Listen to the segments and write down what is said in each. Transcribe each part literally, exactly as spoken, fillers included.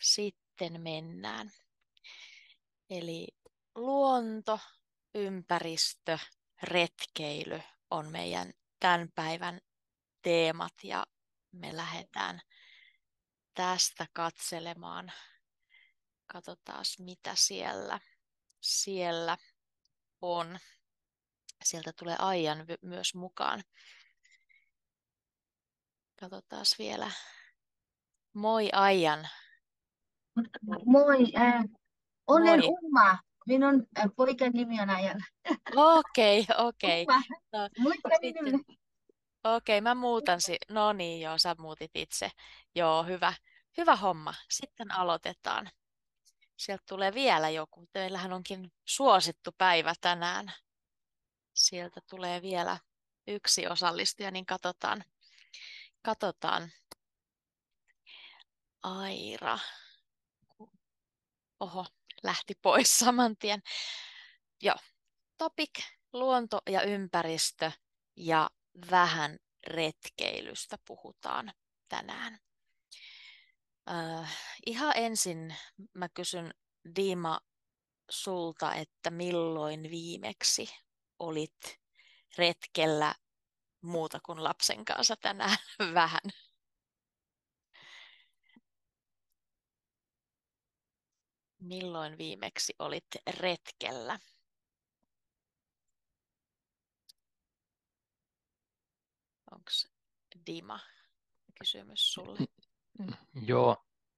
sitten mennään. Eli luonto, ympäristö, retkeily on meidän tämän päivän teemat ja me lähdetään tästä katselemaan. Katsotaan, mitä siellä, siellä on. Sieltä tulee Aijan myös mukaan. Katsotaan vielä. Moi Aijan. Moi, äh, olen Moi. Umma. Minun äh, poikan nimi on Ajala. Okei, okei. Umma, No, muista sitten, minulle. okei, mä muutan. Si- no niin, joo, sä muutit itse. Joo, hyvä. Hyvä homma. Sitten aloitetaan. Sieltä tulee vielä joku. Teillähän onkin suosittu päivä tänään. Sieltä tulee vielä yksi osallistuja, niin katsotaan. Katsotaan. Aira. Oho, lähti pois saman tien. Joo, topic, luonto ja ympäristö ja vähän retkeilystä puhutaan tänään. Äh, ihan ensin mä kysyn Dima sulta, että milloin viimeksi olit retkellä muuta kuin lapsen kanssa tänään vähän? Milloin viimeksi olit retkellä? Onko Dima kysymys sulle? Joo.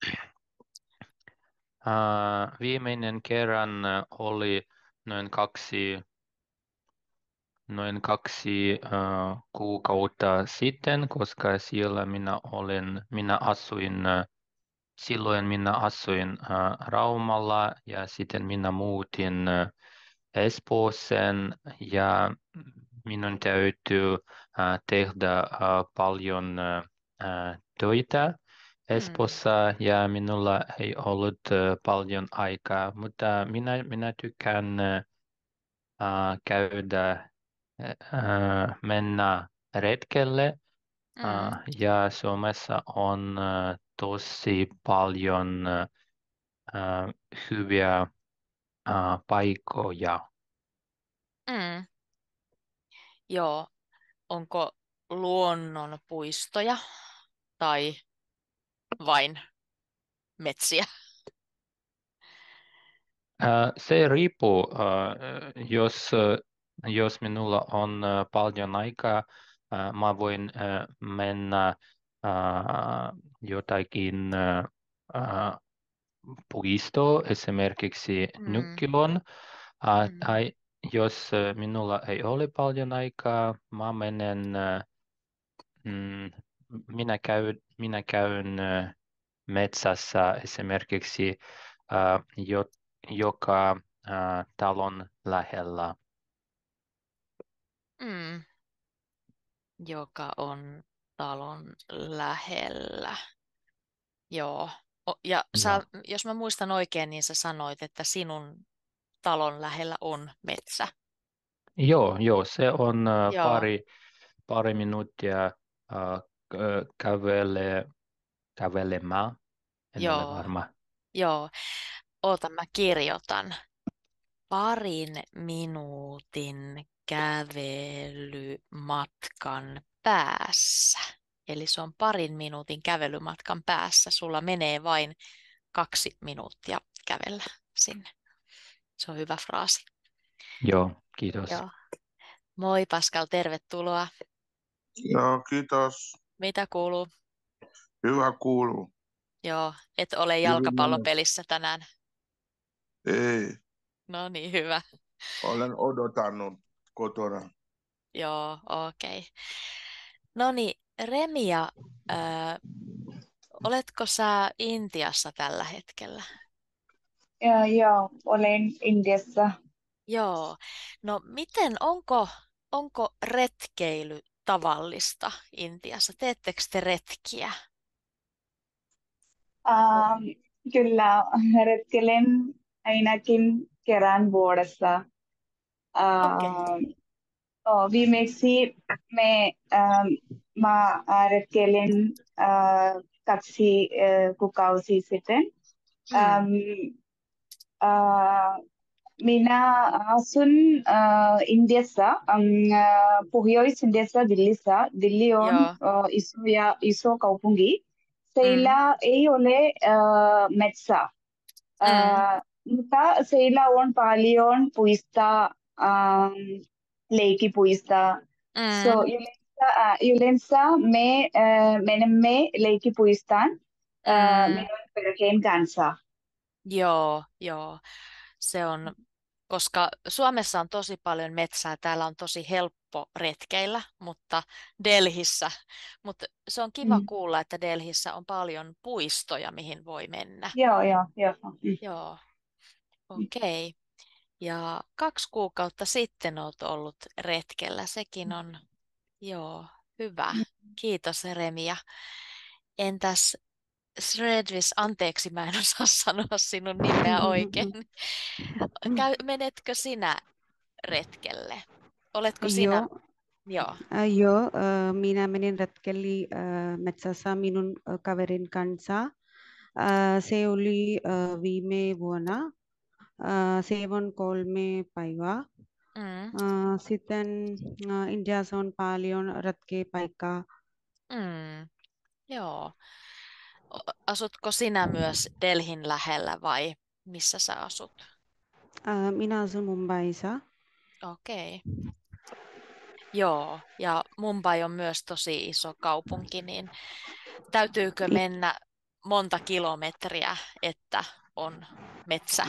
Äh, viimeinen kerran äh, oli noin kaksi, noin kaksi äh, kuukautta sitten, koska siellä minä olin, minä asuin, äh, silloin minä asuin äh, Raumalla ja sitten minä muutin äh, Espooseen ja minun täytyy äh, tehdä äh, paljon äh, äh, töitä Mm, Espoossa ja minulla ei ollut äh, paljon aikaa, mutta minä, minä tykkään äh, käydä, äh, mennä retkelle mm, äh, ja Suomessa on äh, tosi paljon äh, hyviä äh, paikkoja. mm. Joo, onko luonnonpuistoja tai vain metsiä? Äh, Se riippuu, äh, jos, äh, jos minulla on äh, paljon aikaa, äh, mä voin äh, mennä äh, jotakin äh, äh, puistoon, esimerkiksi Mm, Nukkilon. Äh, mm, Tai jos äh, minulla ei ole paljon aikaa, mä menen, äh, mm, minä käyn, minä käyn äh, metsässä esimerkiksi äh, jo, joka äh, talon lähellä. mm. Joka on talon lähellä. Joo. O- ja Ja, sä, jos mä muistan oikein, niin sä sanoit, että sinun talon lähellä on metsä. joo, joo, se on äh, Joo, pari, pari minuuttia äh, k- kävele, kävelemään, en ole joo, varma. joo. Oota, mä kirjoitan. Parin minuutin kävelymatkan päässä. Eli se on parin minuutin kävelymatkan päässä. Sulla menee vain kaksi minuuttia kävellä sinne. Se on hyvä fraasi. Joo, kiitos. Joo. Moi Pascal, tervetuloa. Joo, kiitos. Mitä kuuluu? Hyvä kuuluu. Joo, et ole Hyvin menee. jalkapallopelissä tänään. Ei, No niin, hyvä. olen odottanut kotona. Joo, okei. Okay. No niin, Remia, äh, oletko sä Intiassa tällä hetkellä? Ja, joo, olen Indiassa. Joo. No miten, onko, onko retkeily tavallista Intiassa? Teettekö te retkiä? Ähm, kyllä retkelen ainakin kerran vuodessa. Okei. Ähm, oh, viimeksi me, ähm, mä äh, retkelen äh, kaksi äh, kuukausi sitten. Mm. Ähm, äh, Minä asun äh, Indiassa, ähm, äh, pohjois Indiassa, Dillissa. Dilli on Joo. äh, iso ja iso kaupunki. Mm. Siellä ei ole äh, metsä. Mm. Äh, mutta siellä on paljon puista, ähm, leikkipuista. So Mm. yleensä, äh, yleensä me äh, menemme leikkipuistaan äh, Mm. minun perheen kanssa. Joo, joo. Se on, koska Suomessa on tosi paljon metsää, täällä on tosi helppo retkeillä, mutta Delhissä, mutta se on kiva Mm. kuulla, että Delhissä on paljon puistoja, mihin voi mennä. Joo, joo, joo. Mm. Joo, okei. Ja kaksi kuukautta sitten olet ollut retkellä, sekin on, joo, hyvä. Kiitos Remia. Entäs Sredvis, anteeksi, mä en osaa sanoa sinun nimeä oikein. Käy, menetkö sinä retkelle? Oletko sinä? Joo, Joo. äh, joo äh, minä menin retkelle äh, metsässä minun äh, kaverin kanssa. Äh, se oli äh, viime vuonna. Äh, se on kolme päivää. Mm, Äh, sitten äh, Indiassa on paljon retkepaikkaa. mm, joo. O- Asutko sinä myös Delhin lähellä vai missä sä asut? Äh, minä asun Mumbaissa. Okei. Joo, ja Mumbai on myös tosi iso kaupunki, niin täytyykö mennä monta kilometriä, että on metsä?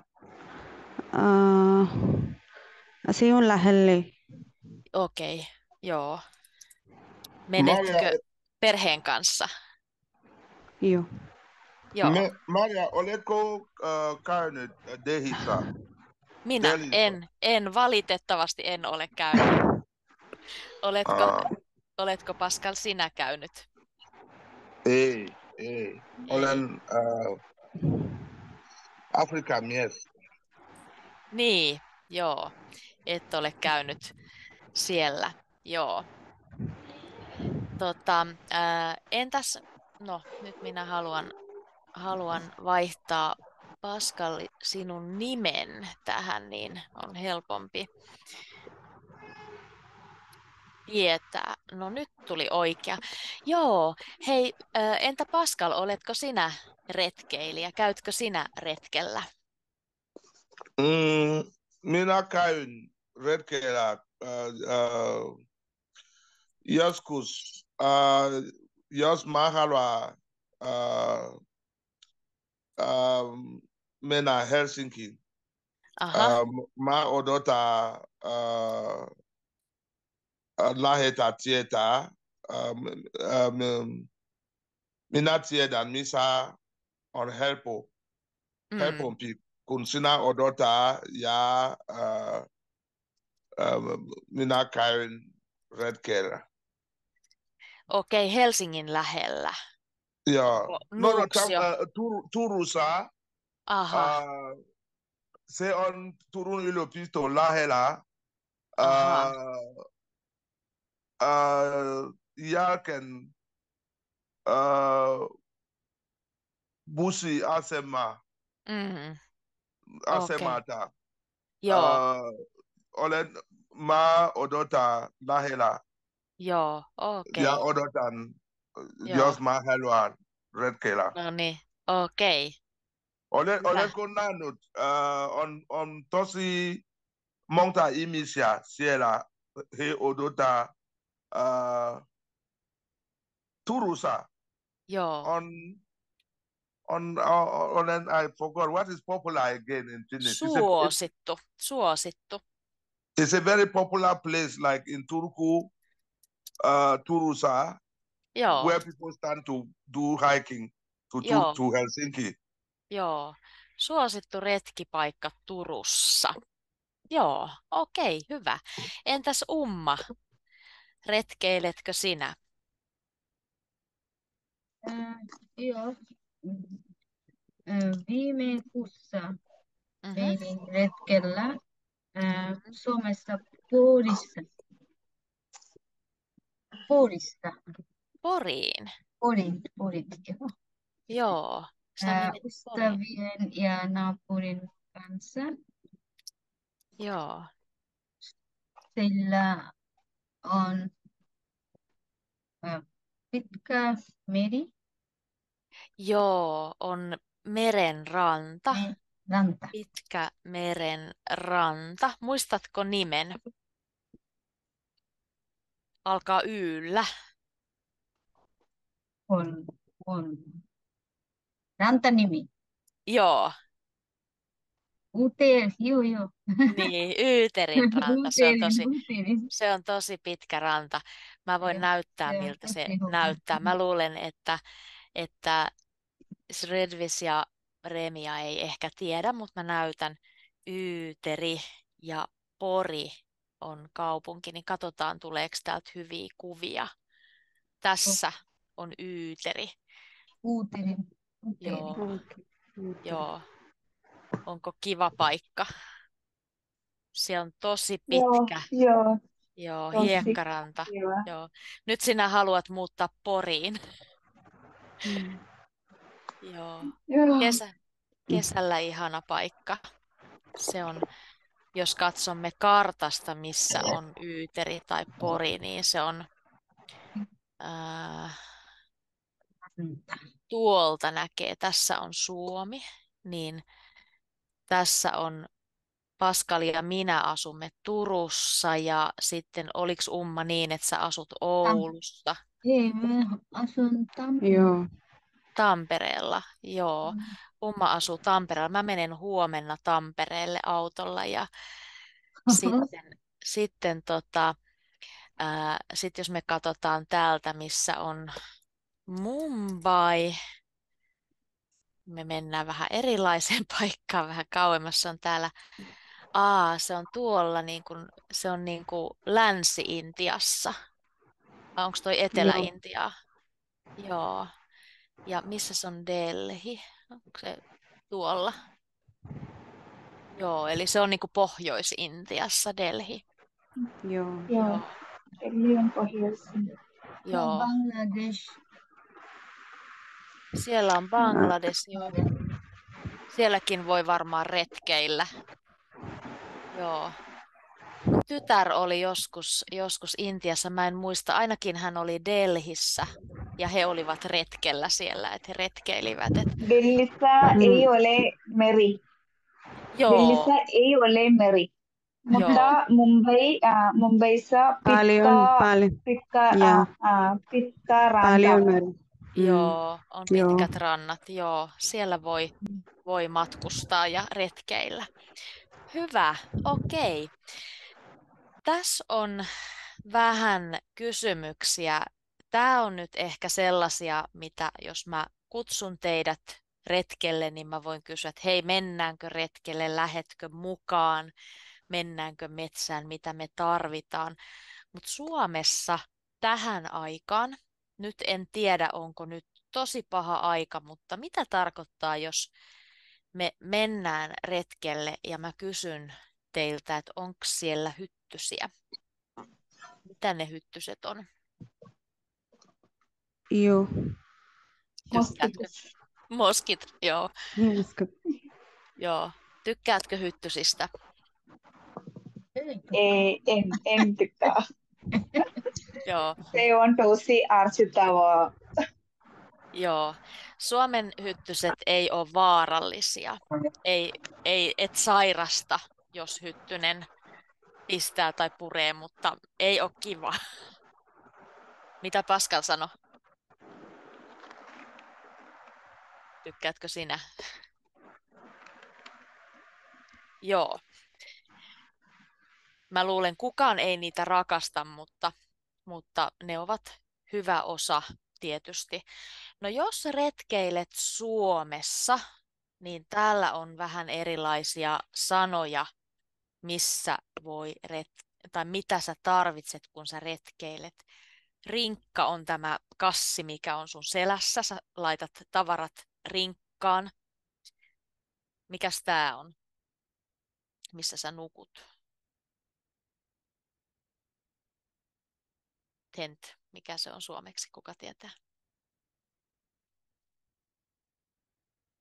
Äh, se on lähelle. Okei, joo. Maria, Menetkö perheen kanssa? Joo. Joo. me, Maria, oletko äh, käynyt Delhissä? Minä Delhissä? en, en valitettavasti en ole käynyt. Oletko, Ah, oletko Pascal sinä käynyt? ei, ei. Ei. Olen äh, Afrikan mies. Niin, joo. Et ole käynyt siellä. Joo. Tota, ää, entäs, no nyt minä haluan, haluan vaihtaa Pascal sinun nimen tähän, niin on helpompi tietää. No nyt tuli oikea. Joo, hei, ää, entä Pascal, oletko sinä retkeilijä? Käytkö sinä retkellä? Mm, minä käyn retkellä äh, äh, joskus, äh, jos mä haluan äh, äh, mennä Helsinkiin. Aha, Äh, mä odotan äh, lähetä tietää. Ähm, ähm, minä tiedän, missä on helppo, mm. helpompi, kun sinä odotaa ja äh, ähm, minä käyn retkellä. Okei, Helsingin lähellä. Joo. Onko No, no, tam, Nuuksio? äh, Tur, Turussa, Aha, äh, se on Turun yliopiston lähellä. aha, Äh, äh, jälkeen äh, bussiasema, mm, okei, asemalta. joo, Äh, olen, mä odotan lähellä joo, ja okei, odotan, joo, jos mä haluan retkellä. no niin, okei, Olen, hyvä. oletko nähnyt, äh, on, on tosi monta ihmisiä siellä, he odottaa äh, Turussa. Joo, On, on, uh, olen, I forgot, what is popular again in Finnish? It's a, suosittu, suosittu, it's a very popular place like in Turku, uh, Turussa, joo, where people stand to do hiking to, to, joo, to Helsinki. joo, suosittu retkipaikka Turussa. Joo, okei, hyvä. Entäs Umma, retkeiletkö sinä? Äh, joo. Äh, viime kuussa Mhm, menin retkellä äh, mhm. Suomessa Porissa. Porista. Poriin, Porin, Porin, joo. joo, Sä Ää, menit poriin. ystävien ja naapurin kanssa. Joo. Sillä on ää, pitkä meri, Joo, on meren ranta. me, ranta. Pitkä meren ranta. Muistatko nimen? Alkaa Yllä. On, on. Rantanimi. Joo, Uter, joo joo. niin, Yyterin ranta. Se on Uterin, tosi, uterin. se on tosi pitkä ranta. Mä voin Joo, näyttää, se on miltä se tosi hyvä. näyttää. Mä luulen, että, että Sredvis ja Remia ei ehkä tiedä, mutta mä näytän Yyteri ja Pori on kaupunki, niin katsotaan tuleeko täältä hyviä kuvia. Tässä on Yyteri. Uterin, Joo, uterin. Okei. Uuteri. joo. Onko kiva paikka? Se on tosi Joo, pitkä. joo, Joo, tosi hiekkaranta. kiva. Joo. Nyt sinä haluat muuttaa Poriin. Mm. Joo. Joo, Kesä, kesällä ihana paikka. Se on, jos katsomme kartasta, missä on Yyteri tai Pori, niin se on ää, Ranta. tuolta näkee. Tässä on Suomi, niin tässä on Pascal ja minä asumme Turussa ja sitten oliko Umma niin, että sä asut Oulussa? Ei, mä asun Tampereella. Joo. Tampereella, joo. Mm. Umma asuu Tampereella. Mä menen huomenna Tampereelle autolla ja sitten, sitten tota, ää, sit jos me katsotaan täältä, missä on Mumbai, me mennään vähän erilaiseen paikkaan, vähän kauemmas. Se on täällä, aa, se on tuolla, niin kuin, se on niin kuin Länsi-Intiassa. Vai onko toi Joo. Etelä-Intiaa? Joo. Ja missä se on Delhi? Onko se tuolla? Joo, eli se on niin kuin Pohjois-Intiassa, Delhi. Joo. joo. Joo, Delhi on pohjoissa. Se on joo. Bangladesh. Siellä on Bangladesh, joo. Sielläkin voi varmaan retkeillä. Joo. Mun tytär oli joskus, joskus Intiassa, mä en muista, ainakin hän oli Delhissä ja he olivat retkellä siellä, että he retkeilivät. Et, Delhissä ei Mm. ole meri. joo, Delhissä ei ole meri. joo, Mutta Mumbai, äh, Mumbaissa Paljon, pitkä, paljon. pitkä, Joo. äh, äh, pitkä ranta. Paljon meri. Mm. joo, on Joo. pitkät rannat, joo, siellä voi, voi matkustaa ja retkeillä. Hyvä, okei. Tässä on vähän kysymyksiä. Tämä on nyt ehkä sellaisia, mitä jos mä kutsun teidät retkelle, niin mä voin kysyä, että hei, mennäänkö retkelle, lähetkö mukaan, mennäänkö metsään, mitä me tarvitaan. Mutta Suomessa tähän aikaan, nyt en tiedä, onko nyt tosi paha aika, mutta mitä tarkoittaa, jos me mennään retkelle ja mä kysyn teiltä, että onko siellä hyttysiä? Mitä ne hyttyset on? Joo. Tykkäätkö? Mosquitos. Moskit, joo, Usko. joo. Tykkäätkö hyttysistä? Ei, Ei, en, en tykkää. Joo, Se on tosi ärsyttävää. joo. Suomen hyttyset ei ole vaarallisia. Ei, ei, et sairasta, jos hyttynen pistää tai puree, mutta ei ole kiva. Mitä Pascal sanoi? Tykkäätkö sinä? Joo. Mä luulen, kukaan ei niitä rakasta, mutta, mutta ne ovat hyvä osa tietysti. No jos retkeilet Suomessa, niin täällä on vähän erilaisia sanoja, missä voi ret- tai mitä sä tarvitset, kun sä retkeilet. Rinkka on tämä kassi, mikä on sun selässä. Sä laitat tavarat rinkkaan. Mikäs tää on, missä sä nukut? Tent. Mikä se on suomeksi, kuka tietää?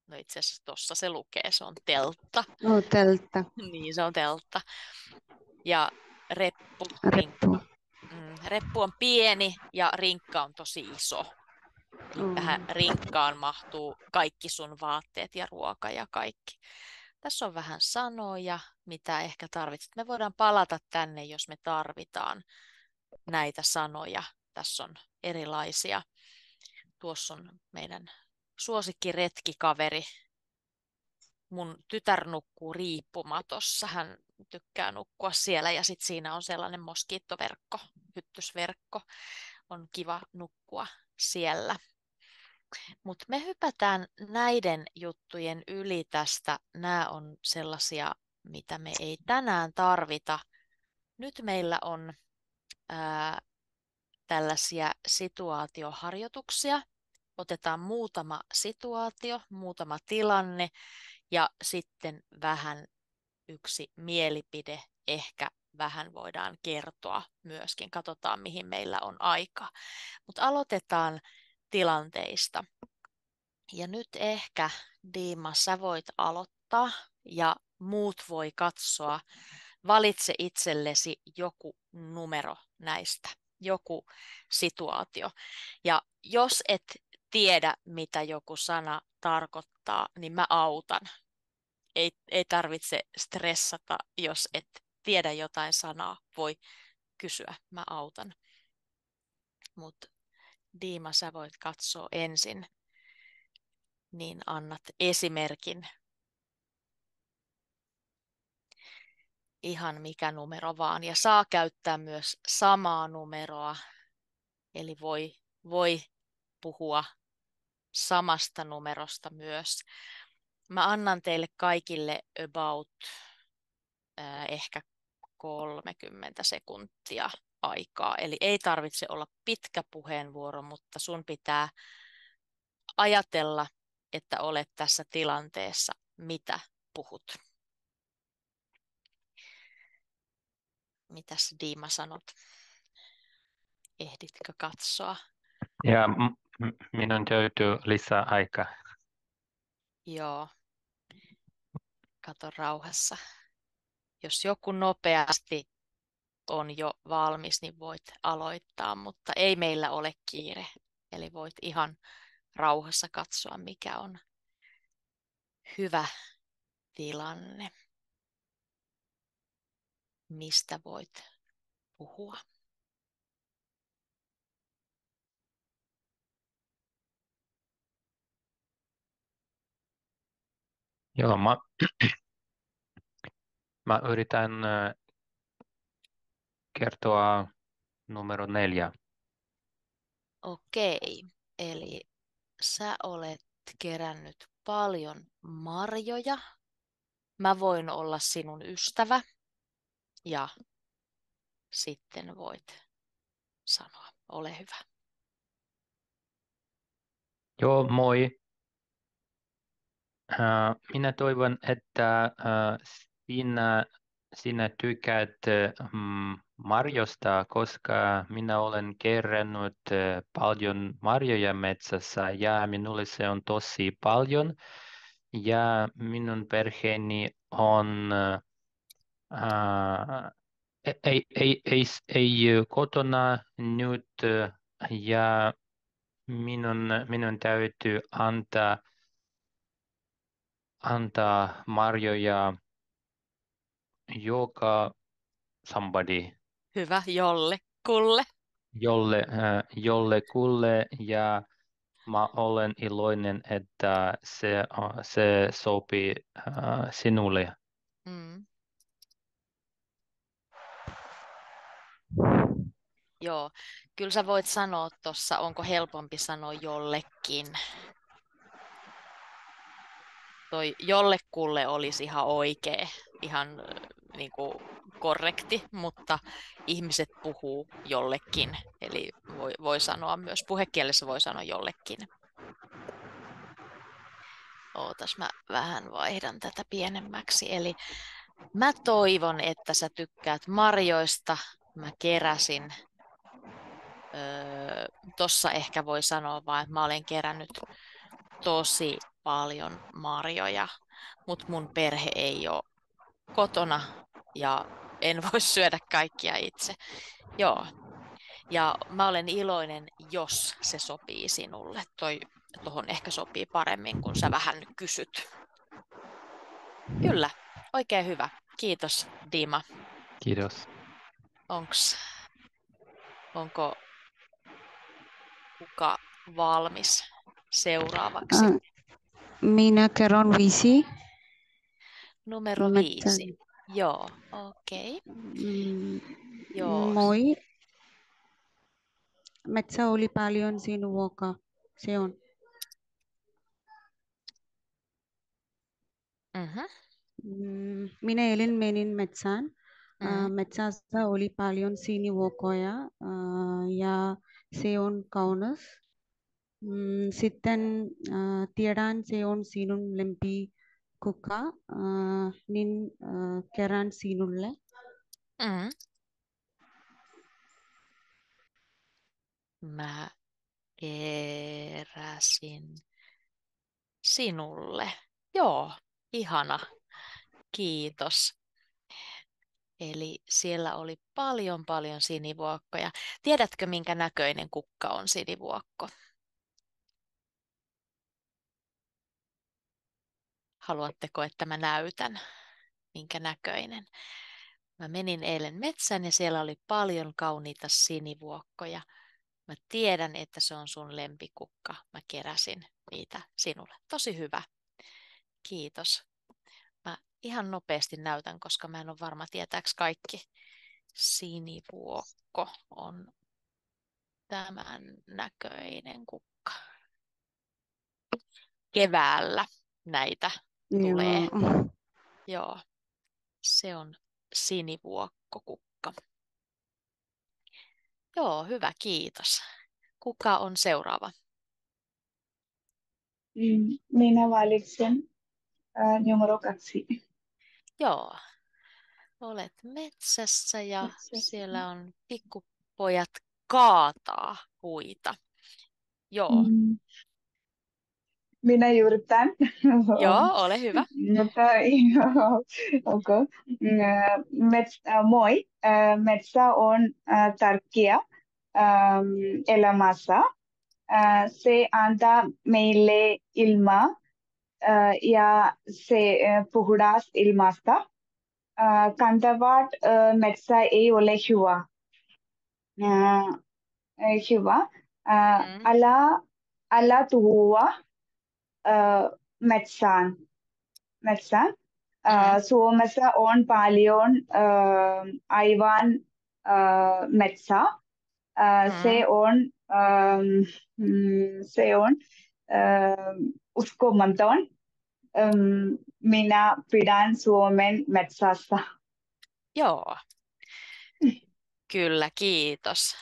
No itse asiassa tuossa se lukee, se on teltta. Oh, teltta. Niin, se on teltta. Ja reppu, rinkka. Reppu. Mm, reppu on pieni ja rinkka on tosi iso. Eli Oh. tähän rinkkaan mahtuu kaikki sun vaatteet ja ruoka ja kaikki. Tässä on vähän sanoja, mitä ehkä tarvitset. Me voidaan palata tänne, jos me tarvitaan näitä sanoja. Tässä on erilaisia. Tuossa on meidän suosikkiretkikaveri. Mun tytär nukkuu riippumatossa. Hän tykkää nukkua siellä ja sitten siinä on sellainen moskiittoverkko, hyttysverkko. On kiva nukkua siellä. Mutta me hypätään näiden juttujen yli tästä. Nämä on sellaisia, mitä me ei tänään tarvita. Nyt meillä on ää, tällaisia situaatioharjoituksia. Otetaan muutama situaatio, muutama tilanne ja sitten vähän yksi mielipide. Ehkä vähän voidaan kertoa myöskin. Katsotaan, mihin meillä on aikaa. Mutta aloitetaan tilanteista. Ja nyt ehkä, Diima, sä voit aloittaa ja muut voi katsoa. Valitse itsellesi joku numero näistä, joku situaatio. Ja jos et tiedä, mitä joku sana tarkoittaa, niin mä autan. Ei, ei tarvitse stressata, jos et tiedä jotain sanaa, voi kysyä, mä autan. Mutta Diima, sä voit katsoa ensin. Niin annat esimerkin. Ihan mikä numero vaan. Ja saa käyttää myös samaa numeroa. Eli voi, voi puhua samasta numerosta myös. Mä annan teille kaikille about äh, ehkä kolmekymmentä sekuntia aikaa. Eli ei tarvitse olla pitkä puheenvuoro, mutta sun pitää ajatella, että olet tässä tilanteessa, mitä puhut. Mitäs Diima sanot? Ehditkö katsoa? Ja m- m- minun täytyy lisää aikaa. Joo. Kato rauhassa. Jos joku nopeasti on jo valmis, niin voit aloittaa, mutta ei meillä ole kiire. Eli voit ihan rauhassa katsoa, mikä on hyvä tilanne. Mistä voit puhua? Joo, mä, mä yritän äh, kertoa numero neljä. Okei, eli sä olet kerännyt paljon marjoja. Mä voin olla sinun ystävä ja sitten voit sanoa, ole hyvä. Joo, moi. Äh, minä toivon, että äh, sinä, sinä tykkäät mm, marjosta, koska minä olen kerännyt äh, paljon marjoja metsässä ja minulle se on tosi paljon. Ja minun perheeni on äh, ei, ei, ei, ei kotona nyt ja minun, minun täytyy antaa antaa marjoja joka somebody, Hyvä, jolle, kulle. jolle, äh, jollekulle ja mä olen iloinen, että se, äh, se sopii äh, sinulle. Mm. Joo, kyllä sä voit sanoa tuossa, onko helpompi sanoa jollekin. Toi jollekulle olisi ihan oikea, ihan niin kuin korrekti, mutta ihmiset puhuu jollekin. Eli voi, voi sanoa myös, puhekielessä voi sanoa jollekin. Ootas, mä vähän vaihdan tätä pienemmäksi. Eli mä toivon, että sä tykkäät marjoista. Mä keräsin. Öö, tossa ehkä voi sanoa vaan, että mä olen kerännyt tosi paljon marjoja, mutta mun perhe ei ole kotona ja en voi syödä kaikkia itse. Joo. Ja mä olen iloinen, jos se sopii sinulle. Toi tuohon ehkä sopii paremmin, kun sä vähän kysyt. Kyllä, oikein hyvä. Kiitos, Dima. Kiitos. Onks, onko kuka valmis seuraavaksi? Äh, Minä kerron viisi. Numero Metsä. viisi. Joo, okei. Mm, Joo. Moi. Metsä oli paljon sinuoka. Se on. Mhm. Mm, Minä eilen menin metsään. Äh, Mm. Metsässä oli paljon sinivuokkoja äh, ja se on kaunis. Mm, Sitten äh, tiedän, se on sinun lempikukka. Äh, niin äh, kerran sinulle. Mm. Mä keräsin sinulle. Joo, ihana. Kiitos. Eli siellä oli paljon paljon sinivuokkoja. Tiedätkö, minkä näköinen kukka on sinivuokko? Haluatteko, että mä näytän, minkä näköinen? Mä menin eilen metsään ja siellä oli paljon kauniita sinivuokkoja. Mä tiedän, että se on sun lempikukka. Mä keräsin niitä sinulle. Tosi hyvä. Kiitos. Mä ihan nopeasti näytän, koska mä en ole varma, tietääks kaikki. Sinivuokko on tämän näköinen kukka. Keväällä näitä tulee. Joo. Joo, se on sinivuokkokukka. Joo, hyvä, kiitos. Kuka on seuraava? Mm, Minä valitsen äh, numero kaksi. Joo, olet metsässä ja Metsässä. siellä on pikkupojat kaataa puita. Joo, Mm, Minä yritän. joo, ole hyvä. Mutta okay. Mets, äh, moi. Äh, Metsä on äh, tärkeä ähm, elämässä. Äh, Se antaa meille ilmaa äh, ja se äh, puhdas ilmasta. Äh, Kantavat äh, metsä ei ole hyvä. Äh, Hyvä. Äh, Mm, Älä, älä tuhoa äh, metsään. metsään. mm, Äh, Suomessa on paljon äh, aivan äh, metsää. Äh, mm. Se on, ähm, mm, se on äh, uskomaton. Ähm, Minä pidän Suomen metsässä. Joo, kyllä, kiitos.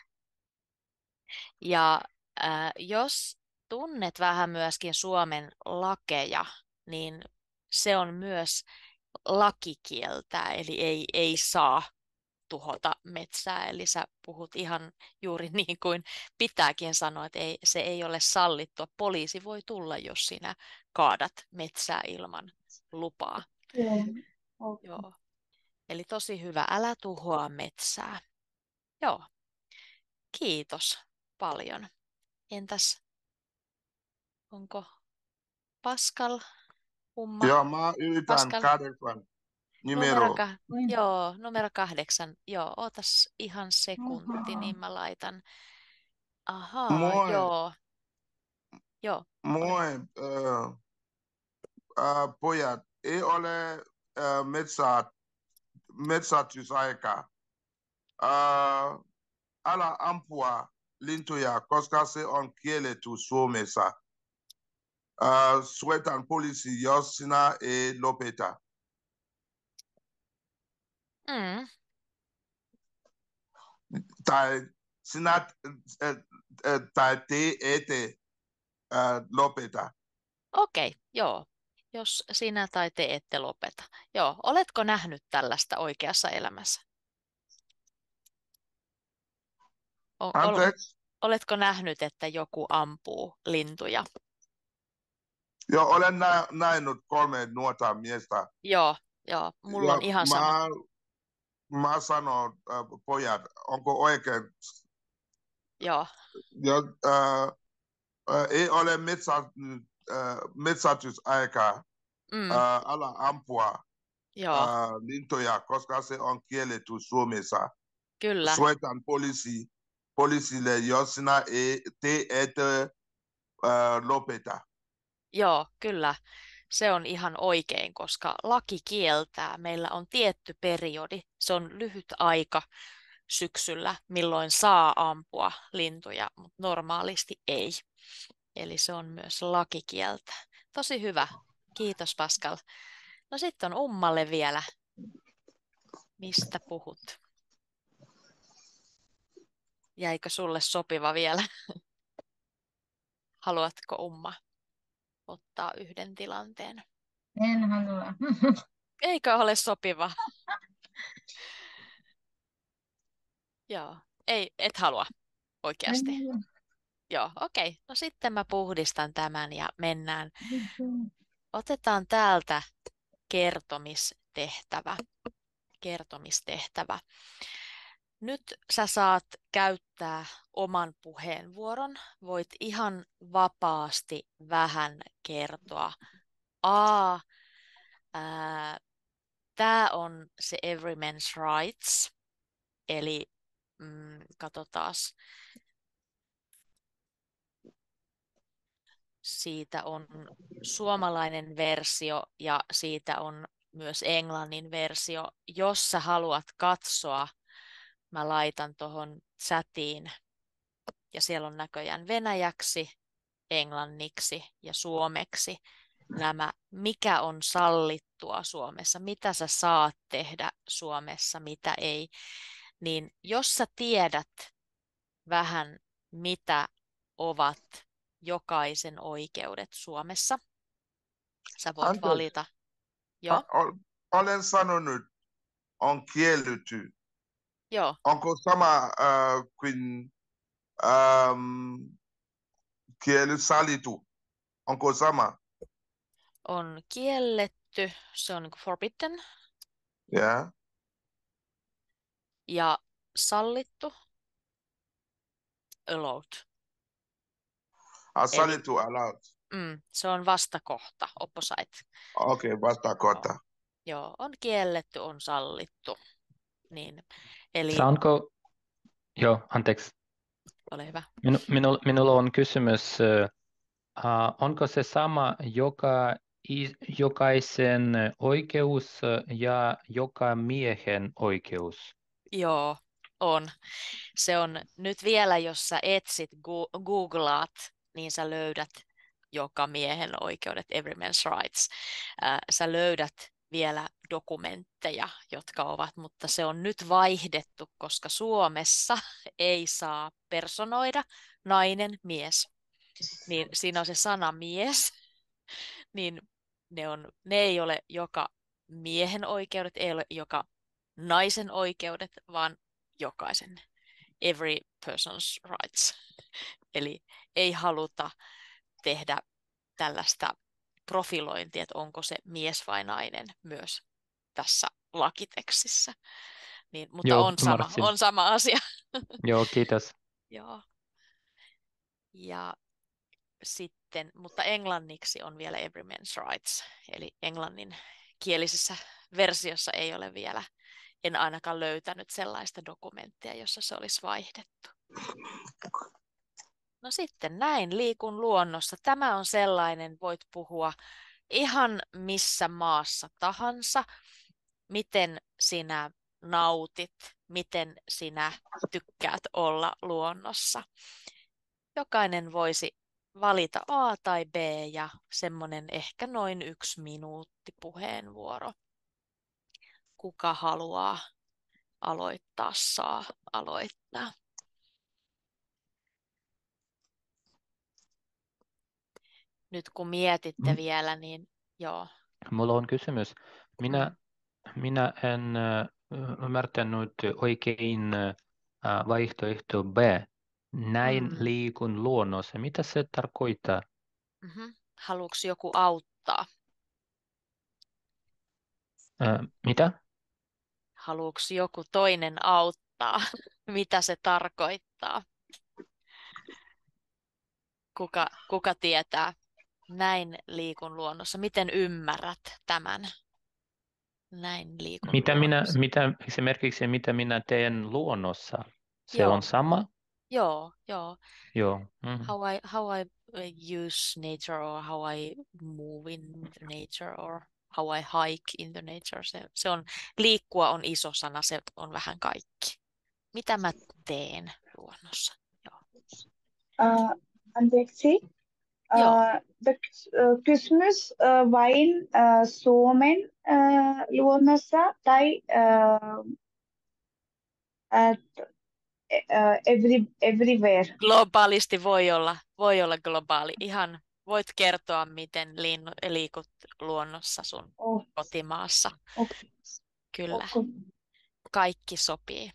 Ja äh, jos tunnet vähän myöskin Suomen lakeja, niin se on myös lakikieltä, eli ei, ei saa tuhota metsää. Eli sä puhut ihan juuri niin kuin pitääkin sanoa, että ei, se ei ole sallittua. Poliisi voi tulla, jos sinä kaadat metsää ilman lupaa. Joo. Okay. Joo. Eli tosi hyvä, älä tuhoa metsää. Joo, kiitos paljon. Entäs onko Pascal, Umma, Joo, mä yritän Pascal, kahdeksan numero, numero. ka- joo, numero kahdeksan. Joo, ootas ihan sekunti, niin mä laitan. Ahaa, Moi, joo, joo, ole. moi, äh, äh, pojat. Ei ole äh, metsä, metsästysaika. Äh, Älä ampua lintuja, koska se on kielletty Suomessa. Äh, Soitan poliisi, jos sinä ei lopeta. Mm, Tai sinä äh, äh, tai te ette äh, lopeta. okei, joo. Jos sinä tai te ette lopeta. Joo, oletko nähnyt tällaista oikeassa elämässä? O- ol- Anteeksi? oletko nähnyt, että joku ampuu lintuja? Joo, olen nä- nähnyt kolme nuorta miestä. Joo, joo, mulla Ja on ihan sama. mä, mä sanon, äh, pojat, onko oikein? Joo, Ja, äh, äh, ei ole metsä, äh, metsätysaika mm, äh, ala ampua joo, äh, lintuja, koska se on kielletty Suomessa. kyllä. Soitan poliisi, poliisille, jos sinä ei, te et äh, lopeta. Joo, kyllä. Se on ihan oikein, koska laki kieltää. Meillä on tietty periodi. Se on lyhyt aika syksyllä, milloin saa ampua lintuja, mutta normaalisti ei. Eli se on myös laki kieltää. Tosi hyvä. Kiitos, Pascal. No sitten on Ummalle vielä. Mistä puhut? Jäikö sulle sopiva vielä? Haluatko, Umma, ottaa yhden tilanteen? En halua. Eikö ole sopiva? Joo, ei, et halua oikeasti. Joo, okei. Okay. No sitten mä puhdistan tämän ja mennään. Otetaan täältä kertomistehtävä. Kertomistehtävä. Nyt sä saat käyttää oman puheenvuoron. Voit ihan vapaasti vähän kertoa. A. Tämä on se Every Man's Rights. Eli mm, katsotaas. Siitä on suomalainen versio ja siitä on myös englannin versio. Jos sä haluat katsoa, mä laitan tuohon chatiin ja siellä on näköjään venäjäksi, englanniksi ja suomeksi nämä, mikä on sallittua Suomessa, mitä sä saat tehdä Suomessa, mitä ei. Niin jos sä tiedät vähän, mitä ovat jokaisen oikeudet Suomessa. Sä voit Anteeksi. valita. Joo, A- ol- Olen sanonut, on kielletty. joo, Onko sama äh, kuin ähm, kieli sallittu? Onko sama? on kielletty, se on niin kuin forbidden, Yeah. ja sallittu, allowed. Ah, sallittu allowed. Mm, se on vastakohta, opposite. Okei, okay, vastakohta. Joo, on kielletty, on sallittu. Niin, eli Saanko, joo, anteeksi, ole hyvä. Minu, minu, minulla on kysymys, uh, onko se sama joka, is, jokaisen oikeus ja joka miehen oikeus? Joo, on. Se on nyt vielä, jos sä etsit, gu- googlaat, niin sä löydät joka miehen oikeudet, Every Man's Rights. Ää, sä löydät vielä dokumentteja, jotka ovat, mutta se on nyt vaihdettu, koska Suomessa ei saa personoida nainen, mies. Niin siinä on se sana mies, niin ne, on, ne ei ole joka miehen oikeudet, ei ole joka naisen oikeudet, vaan jokaisen. Every person's rights. Eli ei haluta tehdä tällaista profilointia, että onko se mies vai nainen myös tässä lakitekstissä. Niin, mutta Joo, on sama, ymmärsin. on sama asia. Joo, kiitos. Joo. Ja sitten, mutta englanniksi on vielä Every Man's Rights, eli englannin kielisessä versiossa ei ole vielä, en ainakaan löytänyt sellaista dokumenttia, jossa se olisi vaihdettu. No sitten näin liikun luonnossa. Tämä on sellainen, voit puhua ihan missä maassa tahansa, miten sinä nautit, miten sinä tykkäät olla luonnossa. Jokainen voisi valita A tai B ja semmoinen ehkä noin yksi minuutti puheenvuoro. Kuka haluaa aloittaa, saa aloittaa. Nyt kun mietitte Mm. vielä, niin joo. Mulla on kysymys. Minä, Mm. minä en äh, ymmärtänyt oikein äh, vaihtoehto B. Näin Mm. liikun luonnossa. Mitä se tarkoittaa? Mm-hmm. Haluatko joku auttaa? Ö, mitä? Haluatko joku toinen auttaa? Mitä se tarkoittaa? Kuka, kuka tietää? Näin liikun luonnossa. Miten ymmärrät tämän? Näin liikun Mitä minä, luonnossa. mitä, esimerkiksi mitä minä teen luonnossa? Se Joo, on sama? joo, joo. Joo. Mhm. How I, how I uh, use nature or how I move in the nature or how I hike in the nature. Se, se on, liikkua on iso sana, se on vähän kaikki. Mitä mä teen luonnossa? Joo. Uh, Anteeksi. Joo. Uh, the uh, kysymys uh, vain uh, Suomen uh, luonnossa tai uh, at, uh, every, everywhere. Globaalisti voi olla, voi olla globaali. Ihan voit kertoa, miten linnu, liikut luonnossa sun Oh, kotimaassa. okay. Kyllä, Okay. kaikki sopii.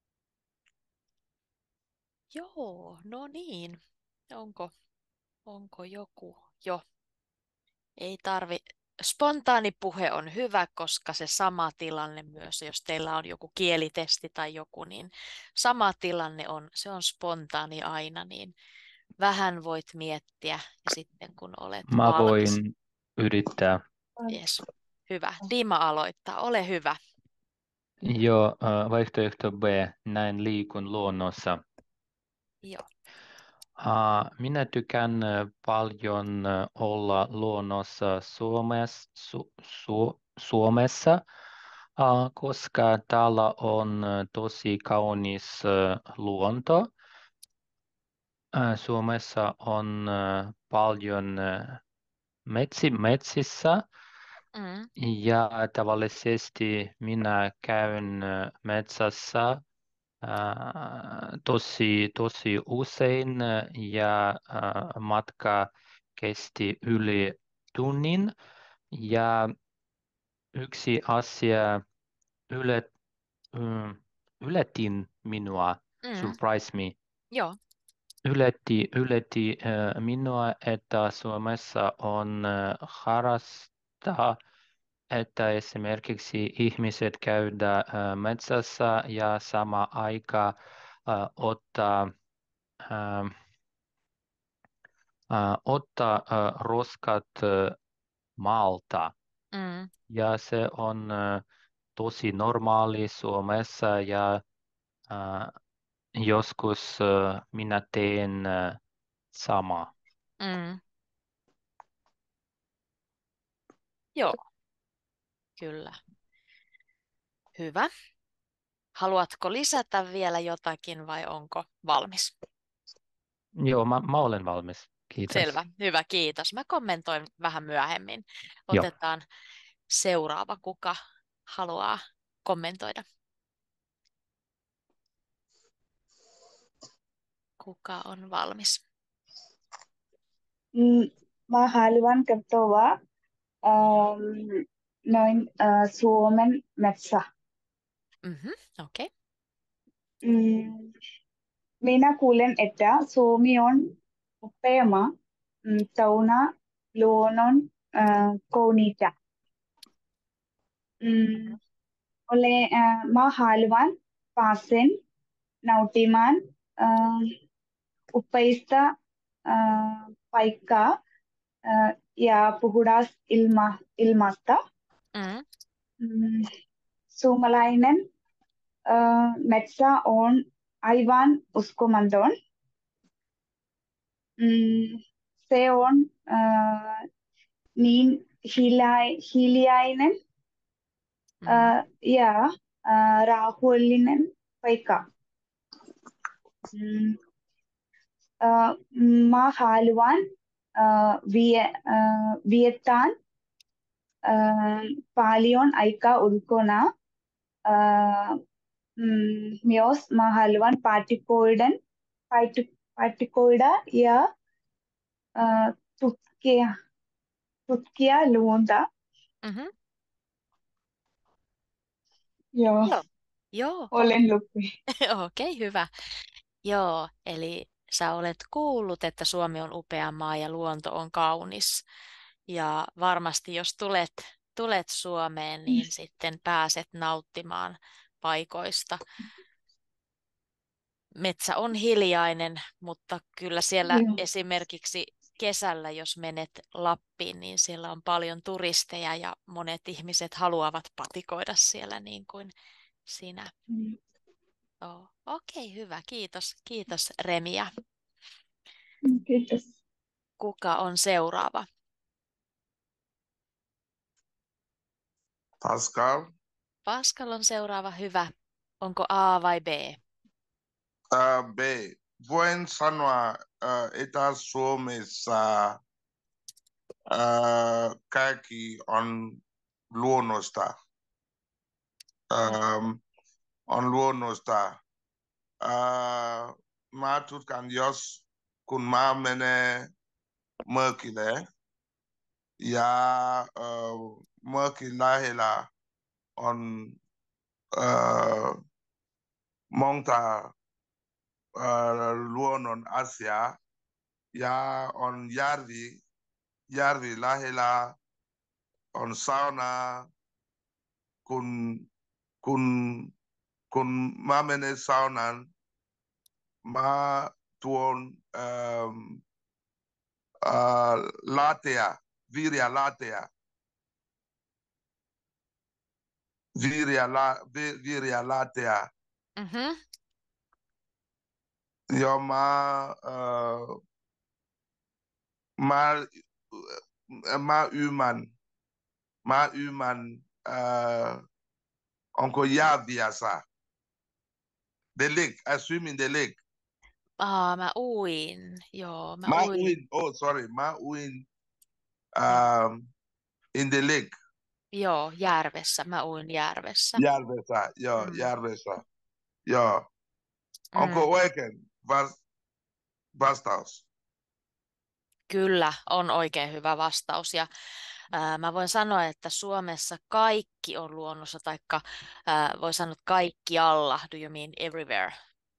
Joo, no niin. Onko, onko joku jo? Ei tarvi. Spontaani puhe on hyvä, koska se sama tilanne myös, jos teillä on joku kielitesti tai joku, niin sama tilanne on, se on spontaani aina, niin vähän voit miettiä ja sitten kun olet Mä valmis. voin yrittää. Yes. Hyvä. Dima aloittaa. Ole hyvä. Joo, äh, vaihtoehto B, näin liikun luonnossa. Joo. Uh, minä tykkään äh, paljon äh, olla luonnossa Suomessa, su, su, Suomessa, uh, koska täällä on äh, tosi kaunis äh, luonto. Äh, Suomessa on äh, paljon äh, metsi, metsissä Mm. ja tavallisesti minä käyn äh, metsässä Ää, tosi, tosi usein ää, ja ää, matka kesti yli tunnin. Ja yksi asia yllet, mm, yllätin minua, Mm. surprise me, Joo. yllätti, yllätti ää, minua, että Suomessa on ää, harrastaa, että esimerkiksi ihmiset käydä ää, metsässä ja sama aika ää, ottaa ähm, äh, ottaa äh, roskat äh, maalta. Mm. Ja se on äh, tosi normaali Suomessa ja äh, joskus äh, minä teen äh, sama. Mm. Joo. Kyllä. Hyvä. Haluatko lisätä vielä jotakin vai onko valmis? Joo, mä, mä olen valmis. Kiitos. Selvä. Hyvä, kiitos. Mä kommentoin vähän myöhemmin. Joo. Otetaan seuraava, kuka haluaa kommentoida. Kuka on valmis? Mm, mä haluan kertoa um, noin uh, Suomen metsä. Mm-hmm. Okei. Okay. Mm, minä kuulen, että Suomi on upea maa, mm, täynnä luonnon uh, kauniita. Mm, ole, uh, mä haluan pääsen nauttimaan uh, upeista uh, paikkaa uh, ja puhdas ilma, ilmasta. Mm. Mm, suomalainen uh, metsä on aivan uskomaton. Mm, se on uh, niin hiljai, hiljainen Mm. uh, ja uh, rauhallinen paikka. Mm, uh, mä haluan uh, vie, uh, viettää uh, paljon aikaa ulkona. Uh, mm, myös mä haluan patikoida, patikoida ja uh, tutkia, tutkia luonta. Mm-hmm. Joo, Joo. Joo. olen lupi. Okei, okay, hyvä. Joo, eli Sä olet kuullut, että Suomi on upea maa ja luonto on kaunis. Ja varmasti jos tulet, tulet Suomeen, niin sitten pääset nauttimaan paikoista. Metsä on hiljainen, mutta kyllä siellä Joo. esimerkiksi kesällä, jos menet Lappiin, niin siellä on paljon turisteja ja monet ihmiset haluavat patikoida siellä niin kuin sinä. Mm. Oh, okei, okay, hyvä. Kiitos. Kiitos, Remia. Kiitos. Kuka on seuraava? Pascal. Pascal on seuraava. Hyvä. Onko A vai B? Uh, B. Voin sanoa uh, Itä-Suomessa uh, kaikki on luonnosta. Um, on luonnosta. Uh, mä tutkan, jos kun mä menen mökille ja uh, mökin lähellä on uh, monta uh, luonnon asiaa ja on järvi, järvi lähellä on sauna, kun, kun, kun mä menen saunaan, mä tuon um, uh, latea, viria latea, viria, la, vi- viria latea, Mm-hmm. ja mä, uh, mä, mä ymmärrän, mä ymmärrän, uh, onko järviässä. The lake, I swim in the lake. Aa, mä uin. Joo, mä Mä uin. uin, oh sorry, mä uin Joo. um, in the lake. Joo, järvessä. Mä uin järvessä. Järvessä, joo, Mm. järvessä. Joo. Mm. Onko oikein vas- vastaus? Kyllä, on oikein hyvä vastaus. Ja ää, mä voin sanoa, että Suomessa kaikki on luonnossa, taikka ää, voi sanoa kaikkialla. Do you mean everywhere?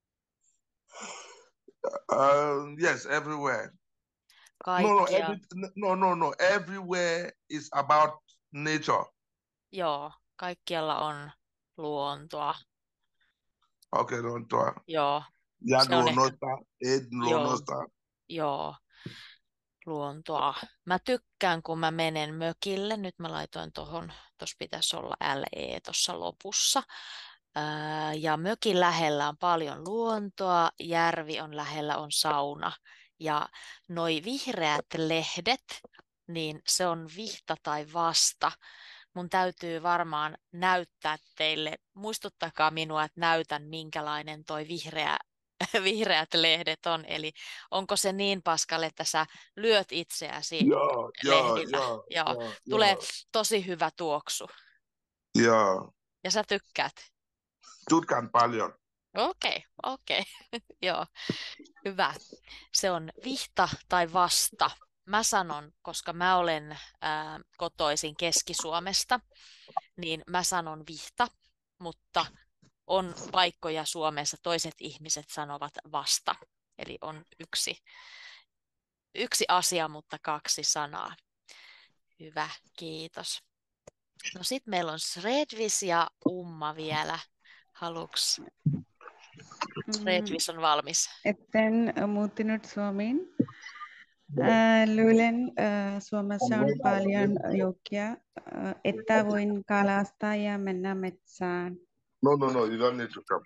Uh, yes, everywhere. No, no, Kaikkia. every, no, no, no. Everywhere is about nature. Joo, kaikkialla on luontoa. Okay, no, tuo. Joo, Ja se on ehkä. luonnosta, et Joo, luonnosta. joo, luontoa. Mä tykkään, kun mä menen mökille. Nyt mä laitoin tuohon, tuossa pitäisi olla L E tuossa lopussa. Ää, ja mökin lähellä on paljon luontoa, järvi on lähellä, on sauna. Ja noi vihreät lehdet, niin se on vihta tai vasta. Mun täytyy varmaan näyttää teille, muistuttakaa minua, että näytän minkälainen toi vihreä, vihreät lehdet on. Eli onko se niin, Pascal, että sä lyöt itseäsi Joo, joo, lehdillä? joo, Joo, joo, tulee joo, tosi hyvä tuoksu. joo. Ja sä tykkäät? Tutkan paljon. Okei, okei. Joo, hyvä. Se on vihta tai vasta. Mä sanon, koska mä olen ää, kotoisin Keski-Suomesta, niin mä sanon vihta, mutta on paikkoja Suomessa, toiset ihmiset sanovat vasta. Eli on yksi, yksi asia, mutta kaksi sanaa. Hyvä, kiitos. No sit meillä on Sredvis ja Umma vielä. Haluuks? Sredvis on valmis. Etten muuttunut Suomeen. Äh, Luulen äh, Suomessa on paljon jokia, äh, että voin kalastaa ja mennä metsään. No, no, no, you don't need to come.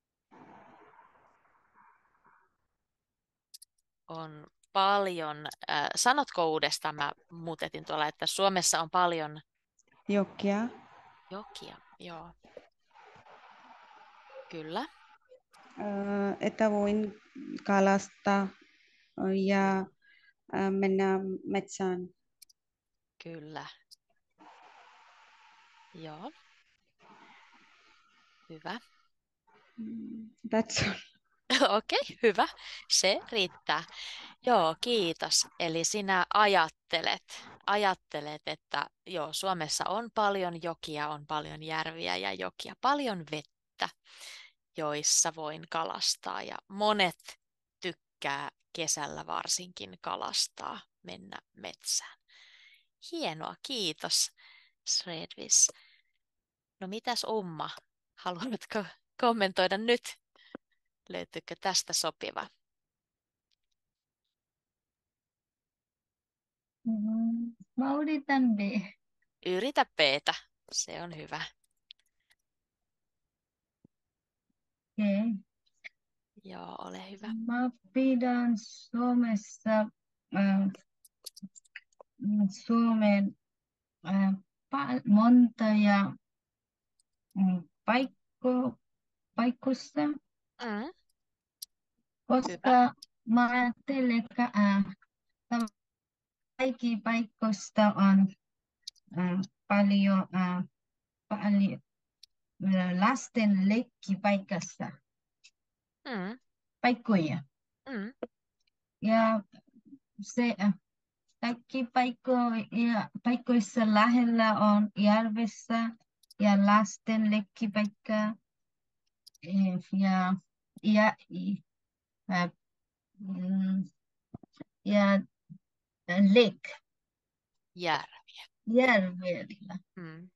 On paljon, äh, sanotko uudestaan, mä muutetin tuolla, että Suomessa on paljon Jokia. jokia, joo. Kyllä, Äh, että voin kalastaa ja äh, mennä metsään. kyllä, joo. Hyvä. Mm, That's all. Okei, okay, hyvä. Se riittää. Joo, kiitos. Eli sinä ajattelet, ajattelet, että joo, Suomessa on paljon jokia, on paljon järviä ja jokia, paljon vettä, joissa voin kalastaa. Ja monet tykkää kesällä varsinkin kalastaa, mennä metsään. Hienoa, kiitos Sredvis. No mitäs Umma, haluatko kommentoida nyt? Löytyykö tästä sopiva? Mm, Mä yritän B. Yritä P:tä, se on hyvä. Okei. Joo, ole hyvä. Mä pidän Suomessa äh, Suomen äh, pa- monta ja mm, paikko, paikoista, Mm, koska mä ajattelen, että äh, kaikki paikoista on äh, paljon, äh, paljon äh, lasten leikkipaikassa, mm, paikkoja. mm, Ja se äh, kaikki paikko, ja paikoissa lähellä on järvessä ja lasten leikkipaikka eh, ja, ja, ja, mm, ja lake järviä. järvellä. Mm.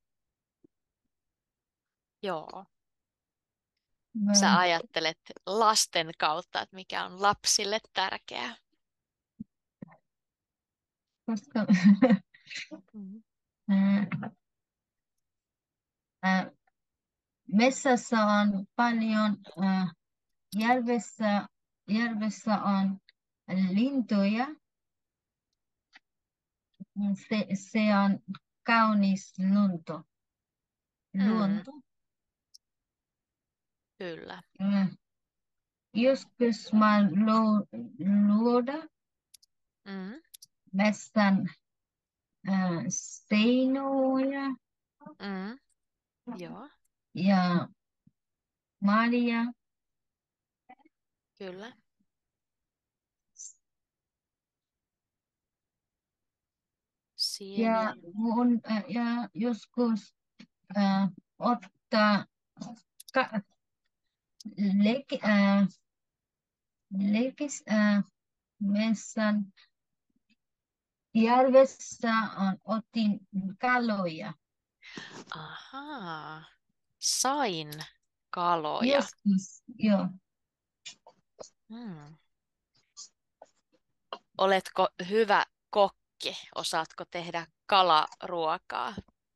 Joo. Mä- Sä ajattelet lasten kautta, että mikä on lapsille tärkeää. Koska Mm. äh, äh, metsässä on paljon, äh, järvessä, järvessä on lintuja. Se, se on kaunis luonto. Mm. luonto. Kyllä. Äh, Joskus mä lu, luoda Mm. metsän äh, seinoja Mm. Joo, ja marja. kyllä. Sieniä. Ja, mun, äh, ja joskus äh, ottaa ka, lek, äh, lekis, äh, metsän järvessä on, otin kaloja. Ahaa. Sain kaloja. Joskus, joo. Mm. Oletko hyvä kokki? Osaatko tehdä kalaruokaa?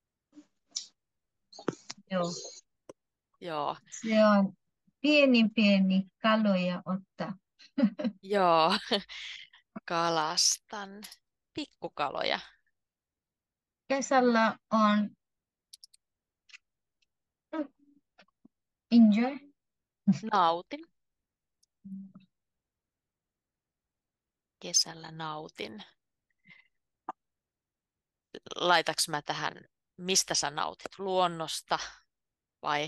Joo. Joo. Se on pieni pieni kaloja ottaa. Joo. Kalastan pikkukaloja. Kesällä on enjoy. Nautin. Kesällä nautin. Laitaks mä tähän, mistä sä nautit? Luonnosta vai?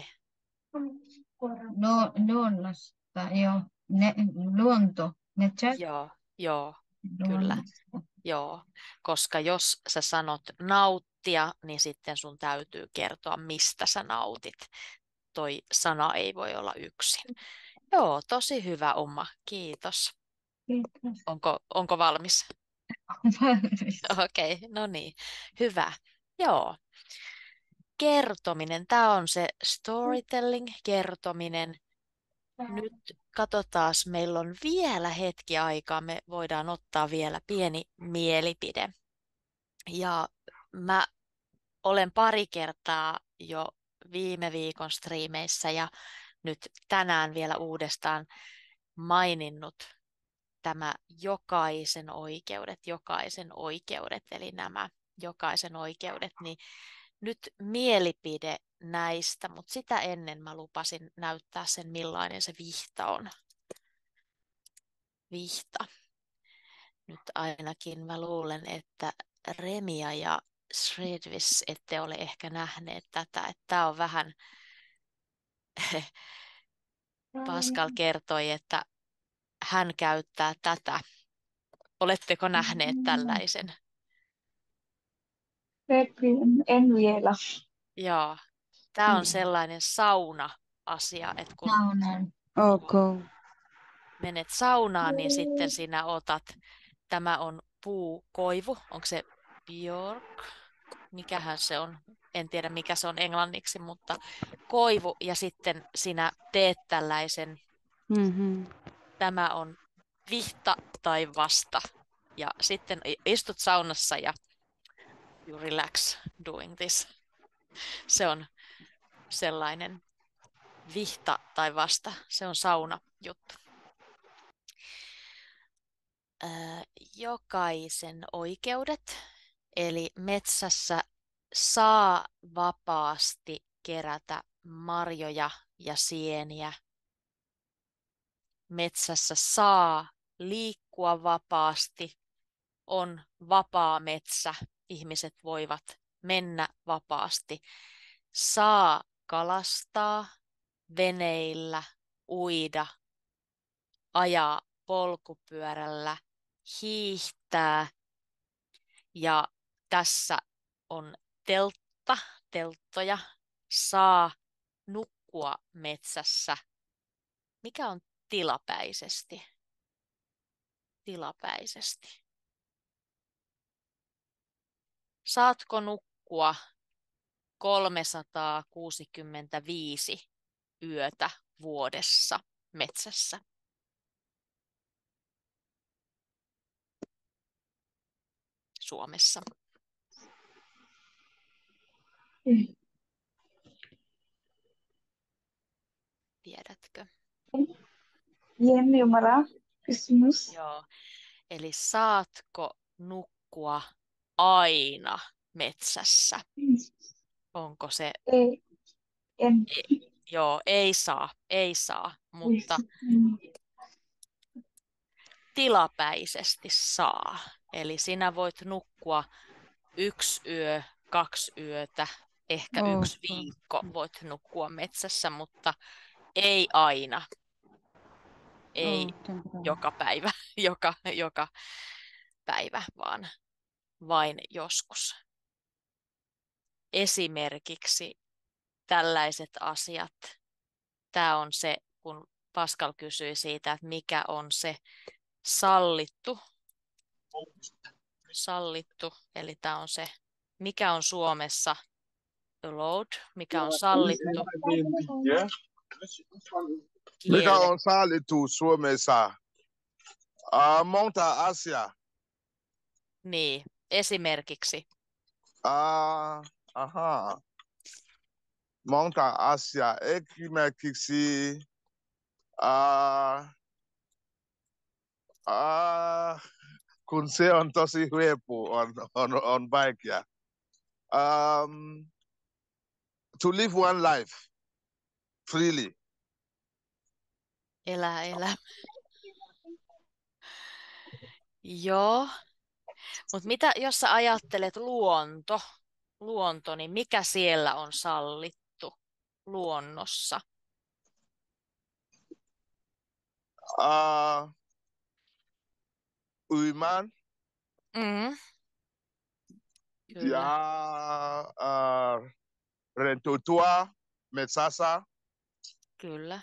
No, luonnosta, joo. Ne, luonto, metsä, Joo, joo, kyllä. luonnosta. Joo. Koska jos sä sanot nauttia, niin sitten sun täytyy kertoa, mistä sä nautit. Toi sana ei voi olla yksin. Joo, tosi hyvä Umma. Kiitos. Kiitos. Onko, onko valmis? Okei, okay, no niin. Hyvä. Joo. Kertominen. Tämä on se storytelling, kertominen. Nyt katsotaan, meillä on vielä hetki aikaa. Me voidaan ottaa vielä pieni mielipide. Ja mä olen pari kertaa jo viime viikon striimeissä ja nyt tänään vielä uudestaan maininnut tämä jokaisen oikeudet, jokaisen oikeudet, eli nämä jokaisen oikeudet, niin nyt mielipide näistä, mutta sitä ennen mä lupasin näyttää sen, millainen se vihta on. Vihta. Nyt ainakin mä luulen, että Remia ja Sredvis ette ole ehkä nähneet tätä, että tämä on vähän, Pascal kertoi, että hän käyttää tätä. Oletteko nähneet tällaisen? En vielä. Joo, tämä on sellainen sauna-asia, että kun Saunan. Ok. menet saunaan, niin sitten sinä otat, tämä on puukoivu, onko se björk? Mikähän se on? En tiedä mikä se on englanniksi, mutta koivu ja sitten sinä teet tällaisen, Mm-hmm. tämä on vihta tai vasta. Ja sitten istut saunassa ja you relax doing this. Se on sellainen vihta tai vasta, se on sauna juttu. Jokaisen oikeudet, eli metsässä saa vapaasti kerätä marjoja ja sieniä. Metsässä saa liikkua vapaasti, on vapaa metsä, ihmiset voivat mennä vapaasti. Saa kalastaa, veneillä, uida, ajaa polkupyörällä, hiihtää ja tässä on teltta, telttoja, saa nukkua metsässä. Mikä on tilapäisesti? Tilapäisesti. Saatko nukkua kolmesataakuusikymmentäviisi yötä vuodessa metsässä? Suomessa. Tiedätkö? Yen numara kysymys. Joo. Eli saatko nukkua aina metsässä? Onko se? Ei. En. Ei, joo, ei saa, ei saa, mutta tilapäisesti saa. Eli sinä voit nukkua yksi yö, kaksi yötä, ehkä Oh, yksi viikko voit nukkua metsässä, mutta ei aina. Ei oh, temporary. joka päivä, joka, joka päivä, vaan vain joskus. Esimerkiksi tällaiset asiat. Tämä on se, kun Pascal kysyi siitä, että mikä on se sallittu. Sallittu, eli tämä on se, mikä on Suomessa allowed, mikä on sallittu. Mikä Kielle. on sallittu Suomessa? Uh, monta asiaa. Niin, esimerkiksi. Uh, aha. Monta asiaa. Esimerkiksi uh, uh, kun se on tosi helppo, on, on, on vaikea. Um, to live one life freely. Elää, elää. Joo. Mutta mitä, jos sä ajattelet luonto, luonto, niin mikä siellä on sallittu luonnossa? Uh, uimaan Mm. Kyllä, ja uh, rentoutua metsässä kyllä.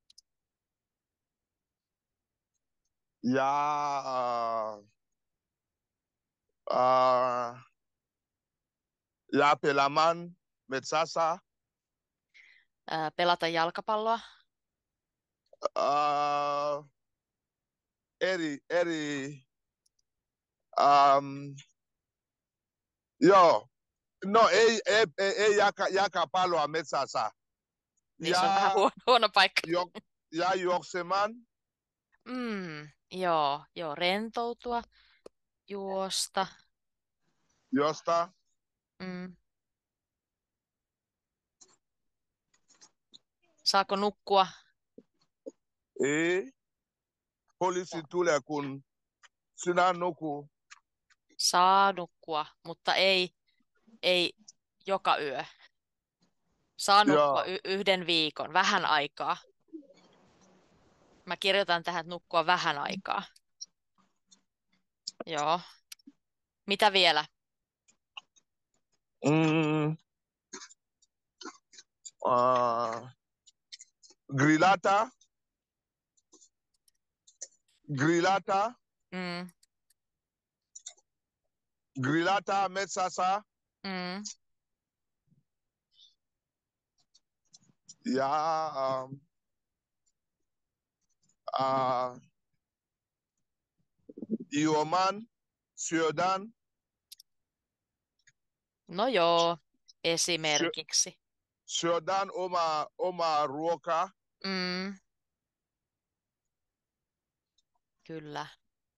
ja uh, uh, ja pelaamaan metsässä. Ää, pelata jalkapalloa. Uh, eri, eri, um, joo, no ei, ei, ei, ei jaka, jalkapalloa metsässä. Niin se on vähän huono, huono paikka. Jo, ja juoksemaan. Mm, joo, joo, rentoutua, juosta. Josta. Mm. Saako nukkua? Ei. Poliisi tulee, kun sinä nuku. Saa nukkua, mutta ei, ei joka yö. Saa nukkua y- yhden viikon, vähän aikaa. Mä kirjoitan tähän, että nukkua vähän aikaa. Joo. Mitä vielä? Mm. Uh, grillata. Grillata, Mm. grillata metsassa. Mm. Ja, um, uh, Ioman, syödään, No joo, syö, esimerkiksi. syödään oma, oma ruoka. Mm. Kyllä.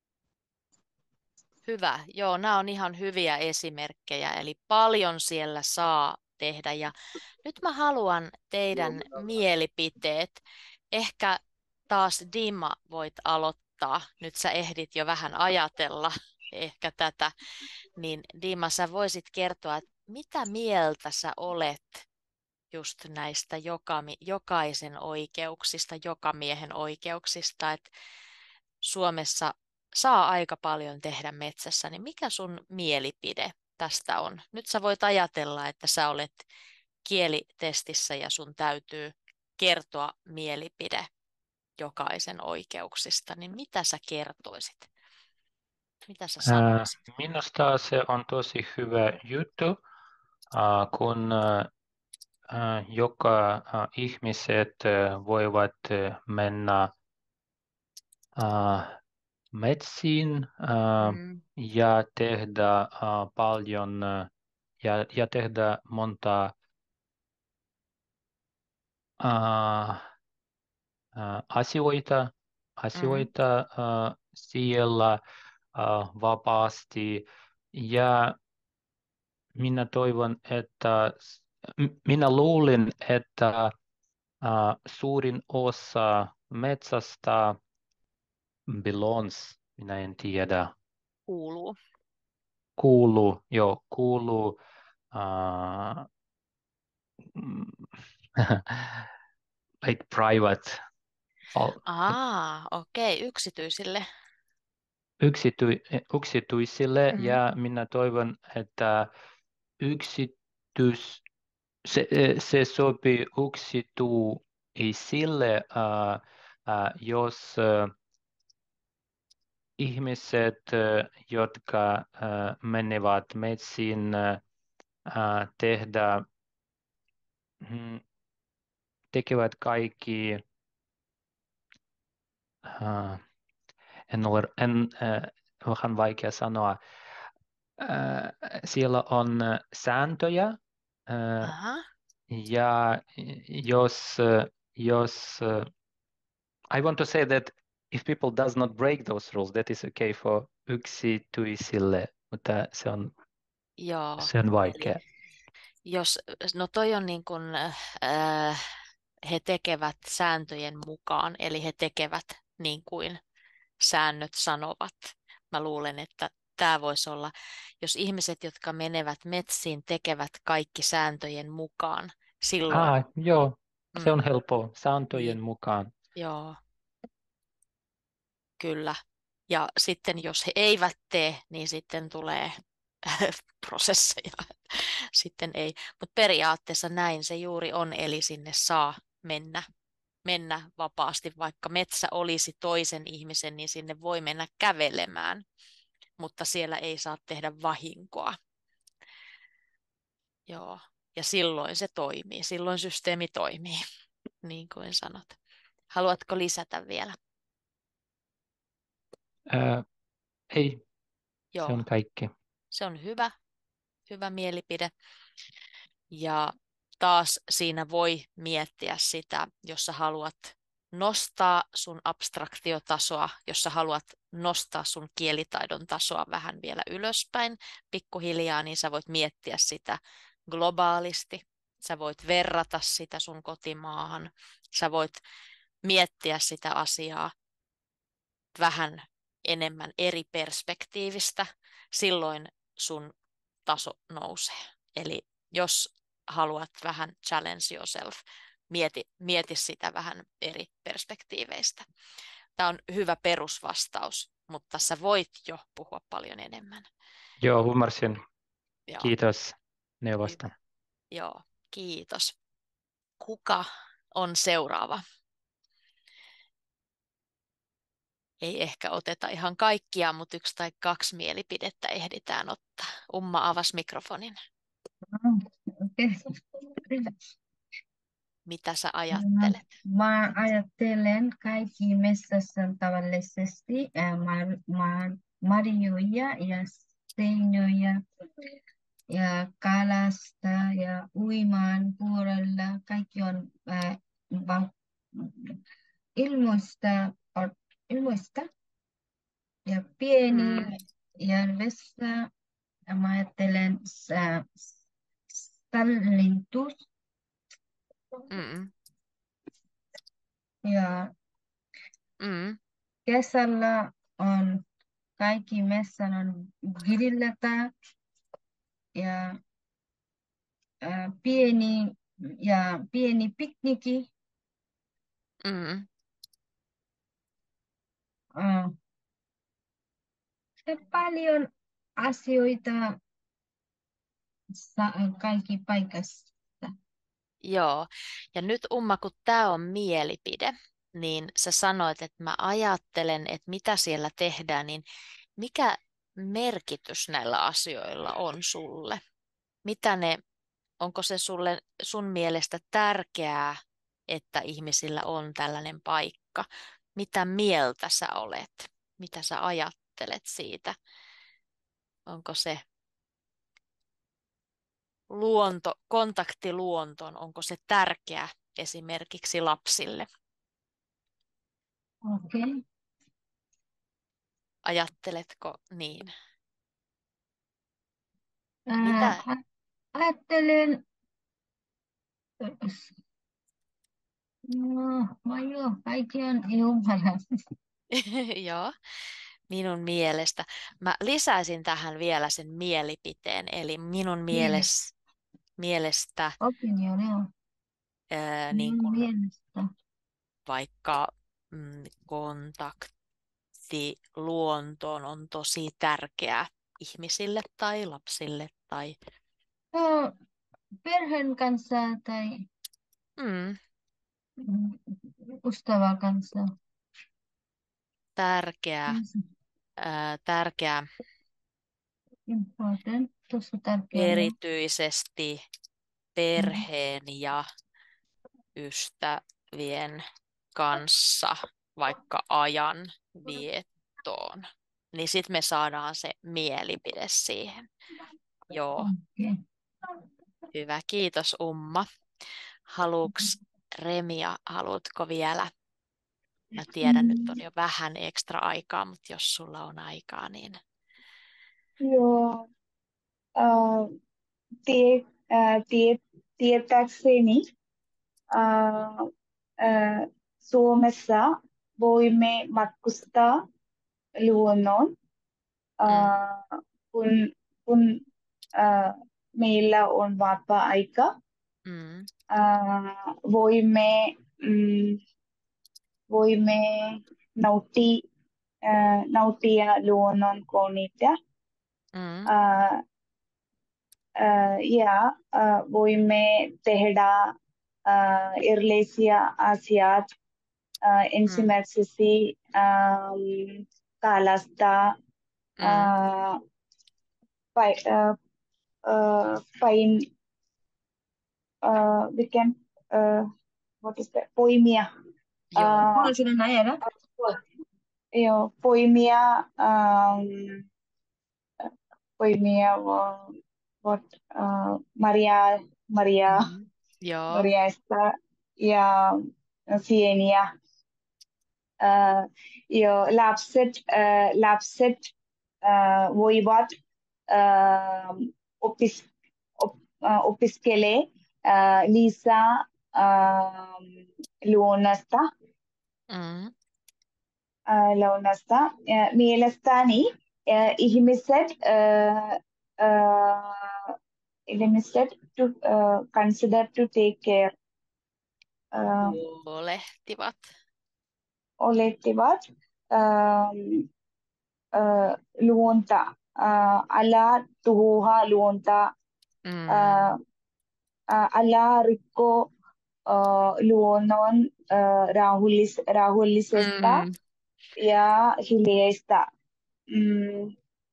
Hyvä. Joo, nämä on ihan hyviä esimerkkejä, eli paljon siellä saa tehdä. Ja nyt mä haluan teidän mielipiteet. Ehkä taas Dima voit aloittaa. Nyt sä ehdit jo vähän ajatella ehkä tätä. Niin Dima, sä voisit kertoa, että mitä mieltä sä olet just näistä jokami, jokaisen oikeuksista, jokamiehen oikeuksista, että Suomessa saa aika paljon tehdä metsässä, niin mikä sun mielipide tästä on? Nyt sä voit ajatella, että sä olet kielitestissä ja sun täytyy kertoa mielipide jokaisen oikeuksista, niin mitä sä kertoisit? Mitä sä Ää, sanoisit? Minusta se on tosi hyvä juttu, ää, kun ää, joka ää, ihmiset ää, voivat ää, mennä ää, metsiin ää, Mm. ja tehdä ää, paljon ää, ja, ja tehdä monta ää, ää, asioita, Mm. asioita ää, siellä ää, vapaasti. Ja minä toivon, että m- minä luulin, että ää, suurin osa metsästä belongs, minä en tiedä, Kuuluu. kuuluu, jo kuuluu ää, mm, like private, al- Aa, okei, yksityisille. yksity, yksityisille Mm. ja minä toivon, että yksityis, se, se sopii yksityisille, ää, ää, jos ää, ihmiset, ää, jotka ää, menevät metsiin ää, tehdä, mm, tekevät kaikki, ää, en ole, en, ää, vähän vaikea sanoa, ää, siellä on ää, sääntöjä, ää, Aha. ja jos, ää, jos ää, I want to say that if people does not break those rules, that is okay for yksityisille, mutta se on, Joo, se on eli vaikea. jos, no toi on niin kuin, äh, he tekevät sääntöjen mukaan, eli he tekevät niin kuin säännöt sanovat. Mä luulen, että tämä voisi olla, jos ihmiset, jotka menevät metsiin, tekevät kaikki sääntöjen mukaan, silloin, Ah, joo, se on mm, helppo sääntöjen niin, mukaan. joo, kyllä. Ja sitten jos he eivät tee, niin sitten tulee prosesseja. Sitten ei. Mutta periaatteessa näin se juuri on, eli sinne saa mennä, mennä vapaasti. Vaikka metsä olisi toisen ihmisen, niin sinne voi mennä kävelemään, mutta siellä ei saa tehdä vahinkoa. Joo. Ja silloin se toimii, silloin systeemi toimii, niin kuin sanot. Haluatko lisätä vielä? Ää, ei, se Joo, on kaikki. se on hyvä, hyvä mielipide. Ja taas siinä voi miettiä sitä, jos sä haluat nostaa sun abstraktiotasoa, jos sä haluat nostaa sun kielitaidon tasoa vähän vielä ylöspäin pikkuhiljaa, niin sä voit miettiä sitä globaalisti. Sä voit verrata sitä sun kotimaahan. Sä voit miettiä sitä asiaa vähän enemmän eri perspektiivistä. Silloin sun taso nousee. Eli jos haluat vähän challenge yourself, mieti, mieti sitä vähän eri perspektiiveistä. Tämä on hyvä perusvastaus, mutta sä voit jo puhua paljon enemmän. Joo, ymmärsin. Joo, Kiitos neuvosta. hyvä. Joo, kiitos. Kuka on seuraava? Ei ehkä oteta ihan kaikkia, mutta yksi tai kaksi mielipidettä ehditään ottaa. Umma avasi mikrofonin. Okei. Mitä sä Mä, ajattelet? mä ajattelen kaikki metsässä tavallisesti ää, mar, mar, marjoja ja seinöjä ja kalasta ja uimaan puolella. Kaikki on ää, va, ilmoista, ilmoista ja pieni Mm, järvessä. Ja mä ajattelen sä, sallintus mm, ja mm, kesällä on kaikki messän on grillata ja ää, pieni ja pieni pikniki. mm. Ää, ja paljon asioita sa- kaikki paikassa. Joo. Ja nyt Umma, kun tämä on mielipide, niin sä sanoit, että mä ajattelen, että mitä siellä tehdään, niin mikä merkitys näillä asioilla on sulle? Mitä ne, onko se sulle sun mielestä tärkeää, että ihmisillä on tällainen paikka? Mitä mieltä sä olet? Mitä sä ajattelet siitä? Onko se luonto, kontakti luontoon, onko se tärkeä esimerkiksi lapsille? Okei. Ajatteletko niin? Ää, Mitä? a- ajattelen, no, mä joo, kaikki on Jumalan. Joo, minun mielestä. Mä lisäisin tähän vielä sen mielipiteen, eli minun Mielestä. mieles, mielestä Opinio, joo. ää, niin Minun kuin mielestä. vaikka mm, kontakti luontoon on tosi tärkeä ihmisille tai lapsille tai No, perheen kanssa tai mm, mm, ystävän kanssa. tärkeä, ää, tärkeä Important, tosi tärkeä. Joo. erityisesti perheen ja ystävien kanssa vaikka ajan viettoon. Niin sitten me saadaan se mielipide siihen. Joo, Okei. hyvä. Kiitos Umma. Haluuks Remia, haluatko vielä? Mä tiedän, nyt on Mm, jo vähän ekstra aikaa, mutta jos sulla on aikaa, niin joo. Äh, tie, äh, tie, tietääkseni äh, äh, Suomessa voimme matkustaa luonnoon, mm, äh, kun, kun äh, meillä on vapaa-aika. mm, Äh, voimme, mm, voimme nauttia, äh, nauttia luonnon kauniita. mm, Äh, äh, ja äh, voimme tehdä äh, erilaisia asioita. Äh, mm, ensimmäiseksi ähm, kalastaa, mm. äh, pai, äh, äh, pain, äh, we can, äh, what is that? Poimia. Joo. Äh, Mahdollisuuden ajella. joo, poimia, ähm, poimia, uh, what, uh, Maria, Maria, Mm. Joo. Mariasta ja sieniä. Uh, jo lapset, uh, lapset uh, voivat uh, opis, op, uh, opiskelee uh, lisää uh, luonnosta. Mm. Uh, luonnosta. Uh, mielestäni uh, ihmiset uh, uh, ihmiset to uh, consider to take care uh, Huolehtivat. olettivat um, uh, luonta, uh, älä tuhoa luonta, Mm. uh, uh, älä rikko uh, luonnon uh, rauhallis, rauhallisesta Mm. ja hiljaista. Mm,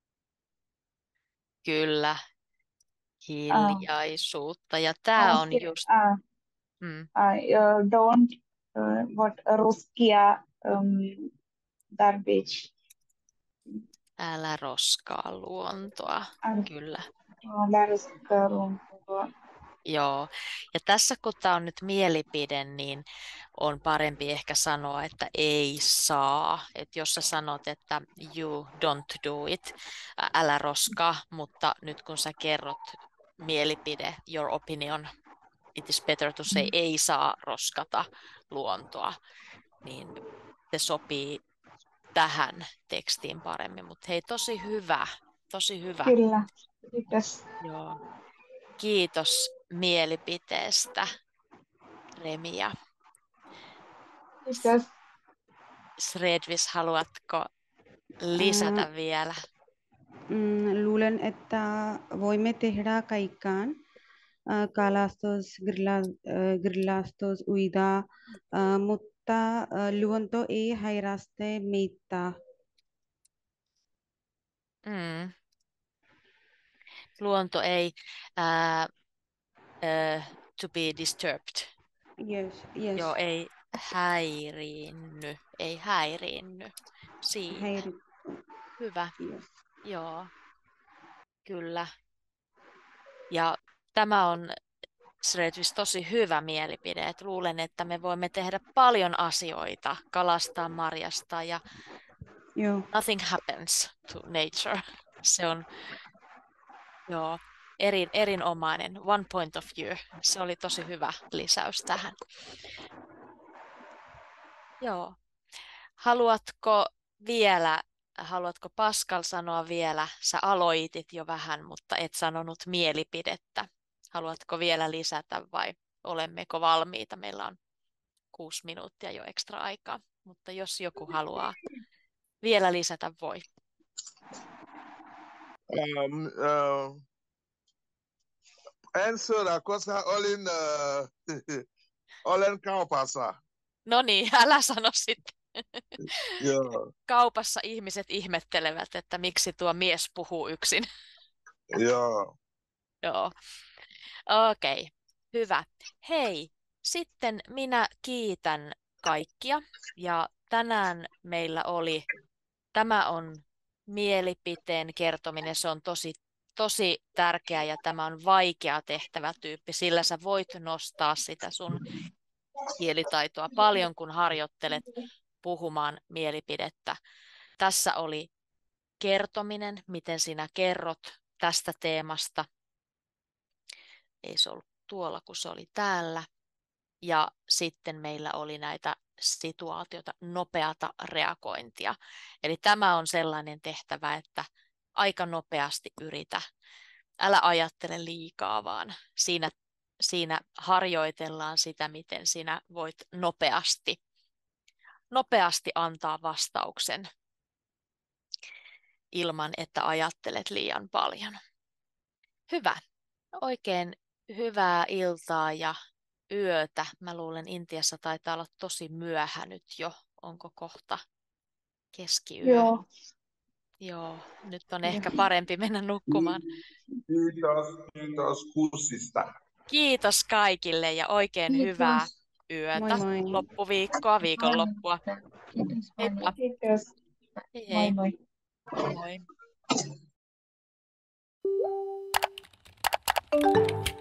Kyllä, ah, hiljaisuutta. Ja tämä ah, on si- just, ah, mm, ah, uh, don't uh, what ruskia um, garbage. älä roskaa luontoa. Ah, Kyllä. älä ruskaa luontoa. Joo, ja tässä kun tämä on nyt mielipide, niin on parempi ehkä sanoa, että ei saa. Että jos sä sanot, että you don't do it, ä- älä roskaa, mutta nyt kun sä kerrot mielipide, your opinion, it is better to say ei saa roskata luontoa, niin se sopii tähän tekstiin paremmin. Mutta hei, tosi hyvä, tosi hyvä. Kyllä, kiitos. Joo. Kiitos mielipiteestä, Remia. Kiitos. Sredvis, haluatko Ää, lisätä vielä? mm, luulen, että voimme tehdä kaikkään. Ää, Kalastus, grilla, ää, grillastus, uida, ää, mutta ää, luonto ei hairaste meitä. Mm. Luonto ei ää, ää, to be disturbed. Yes, yes. Joo, ei häiriinny, ei häiriinny siitä. Häiri. Hyvä, Yes. joo, kyllä. Ja tämä on Sredvis tosi hyvä mielipide, että luulen, että me voimme tehdä paljon asioita, kalastaa, marjastaa ja Joo. nothing happens to nature. Se on joo, erin, erinomainen. One point of view. Se oli tosi hyvä lisäys tähän. Joo. Haluatko vielä, haluatko Pascal sanoa vielä, sä aloitit jo vähän, mutta et sanonut mielipidettä. Haluatko vielä lisätä vai olemmeko valmiita? Meillä on kuusi minuuttia jo ekstra aikaa, mutta jos joku haluaa vielä lisätä, voi. Um, uh, answer koska olin uh, olen kaupassa. No niin, älä sano sitten. Joo, Kaupassa ihmiset ihmettelevät, että miksi tuo mies puhuu yksin. joo. Joo. Okei, okay. Hyvä. Hei, sitten minä kiitän kaikkia. Ja tänään meillä oli, tämä on mielipiteen kertominen, se on tosi, tosi tärkeä ja tämä on vaikea tehtävätyyppi, sillä sä voit nostaa sitä sun kielitaitoa paljon, kun harjoittelet puhumaan mielipidettä. Tässä oli kertominen, miten sinä kerrot tästä teemasta. Ei se ollut tuolla, kun se oli täällä. Ja sitten meillä oli näitä situaatioita, nopeata reagointia. Eli tämä on sellainen tehtävä, että aika nopeasti yritä. Älä ajattele liikaa, vaan siinä, siinä harjoitellaan sitä, miten sinä voit nopeasti, nopeasti antaa vastauksen ilman, että ajattelet liian paljon. Hyvä. Oikein hyvää iltaa ja yötä. Mä luulen, Intiassa taitaa olla tosi myöhä nyt jo. Onko kohta keskiyö? Joo. Joo, nyt on ehkä parempi mennä nukkumaan. Kiitos, kiitos kurssista. Kiitos kaikille ja oikein hyvää Kiitos. yötä, Moi moi. loppuviikkoa, viikonloppua. Kiitos Heippa. paljon. Kiitos. Hei Moi hei. moi. Moi moi.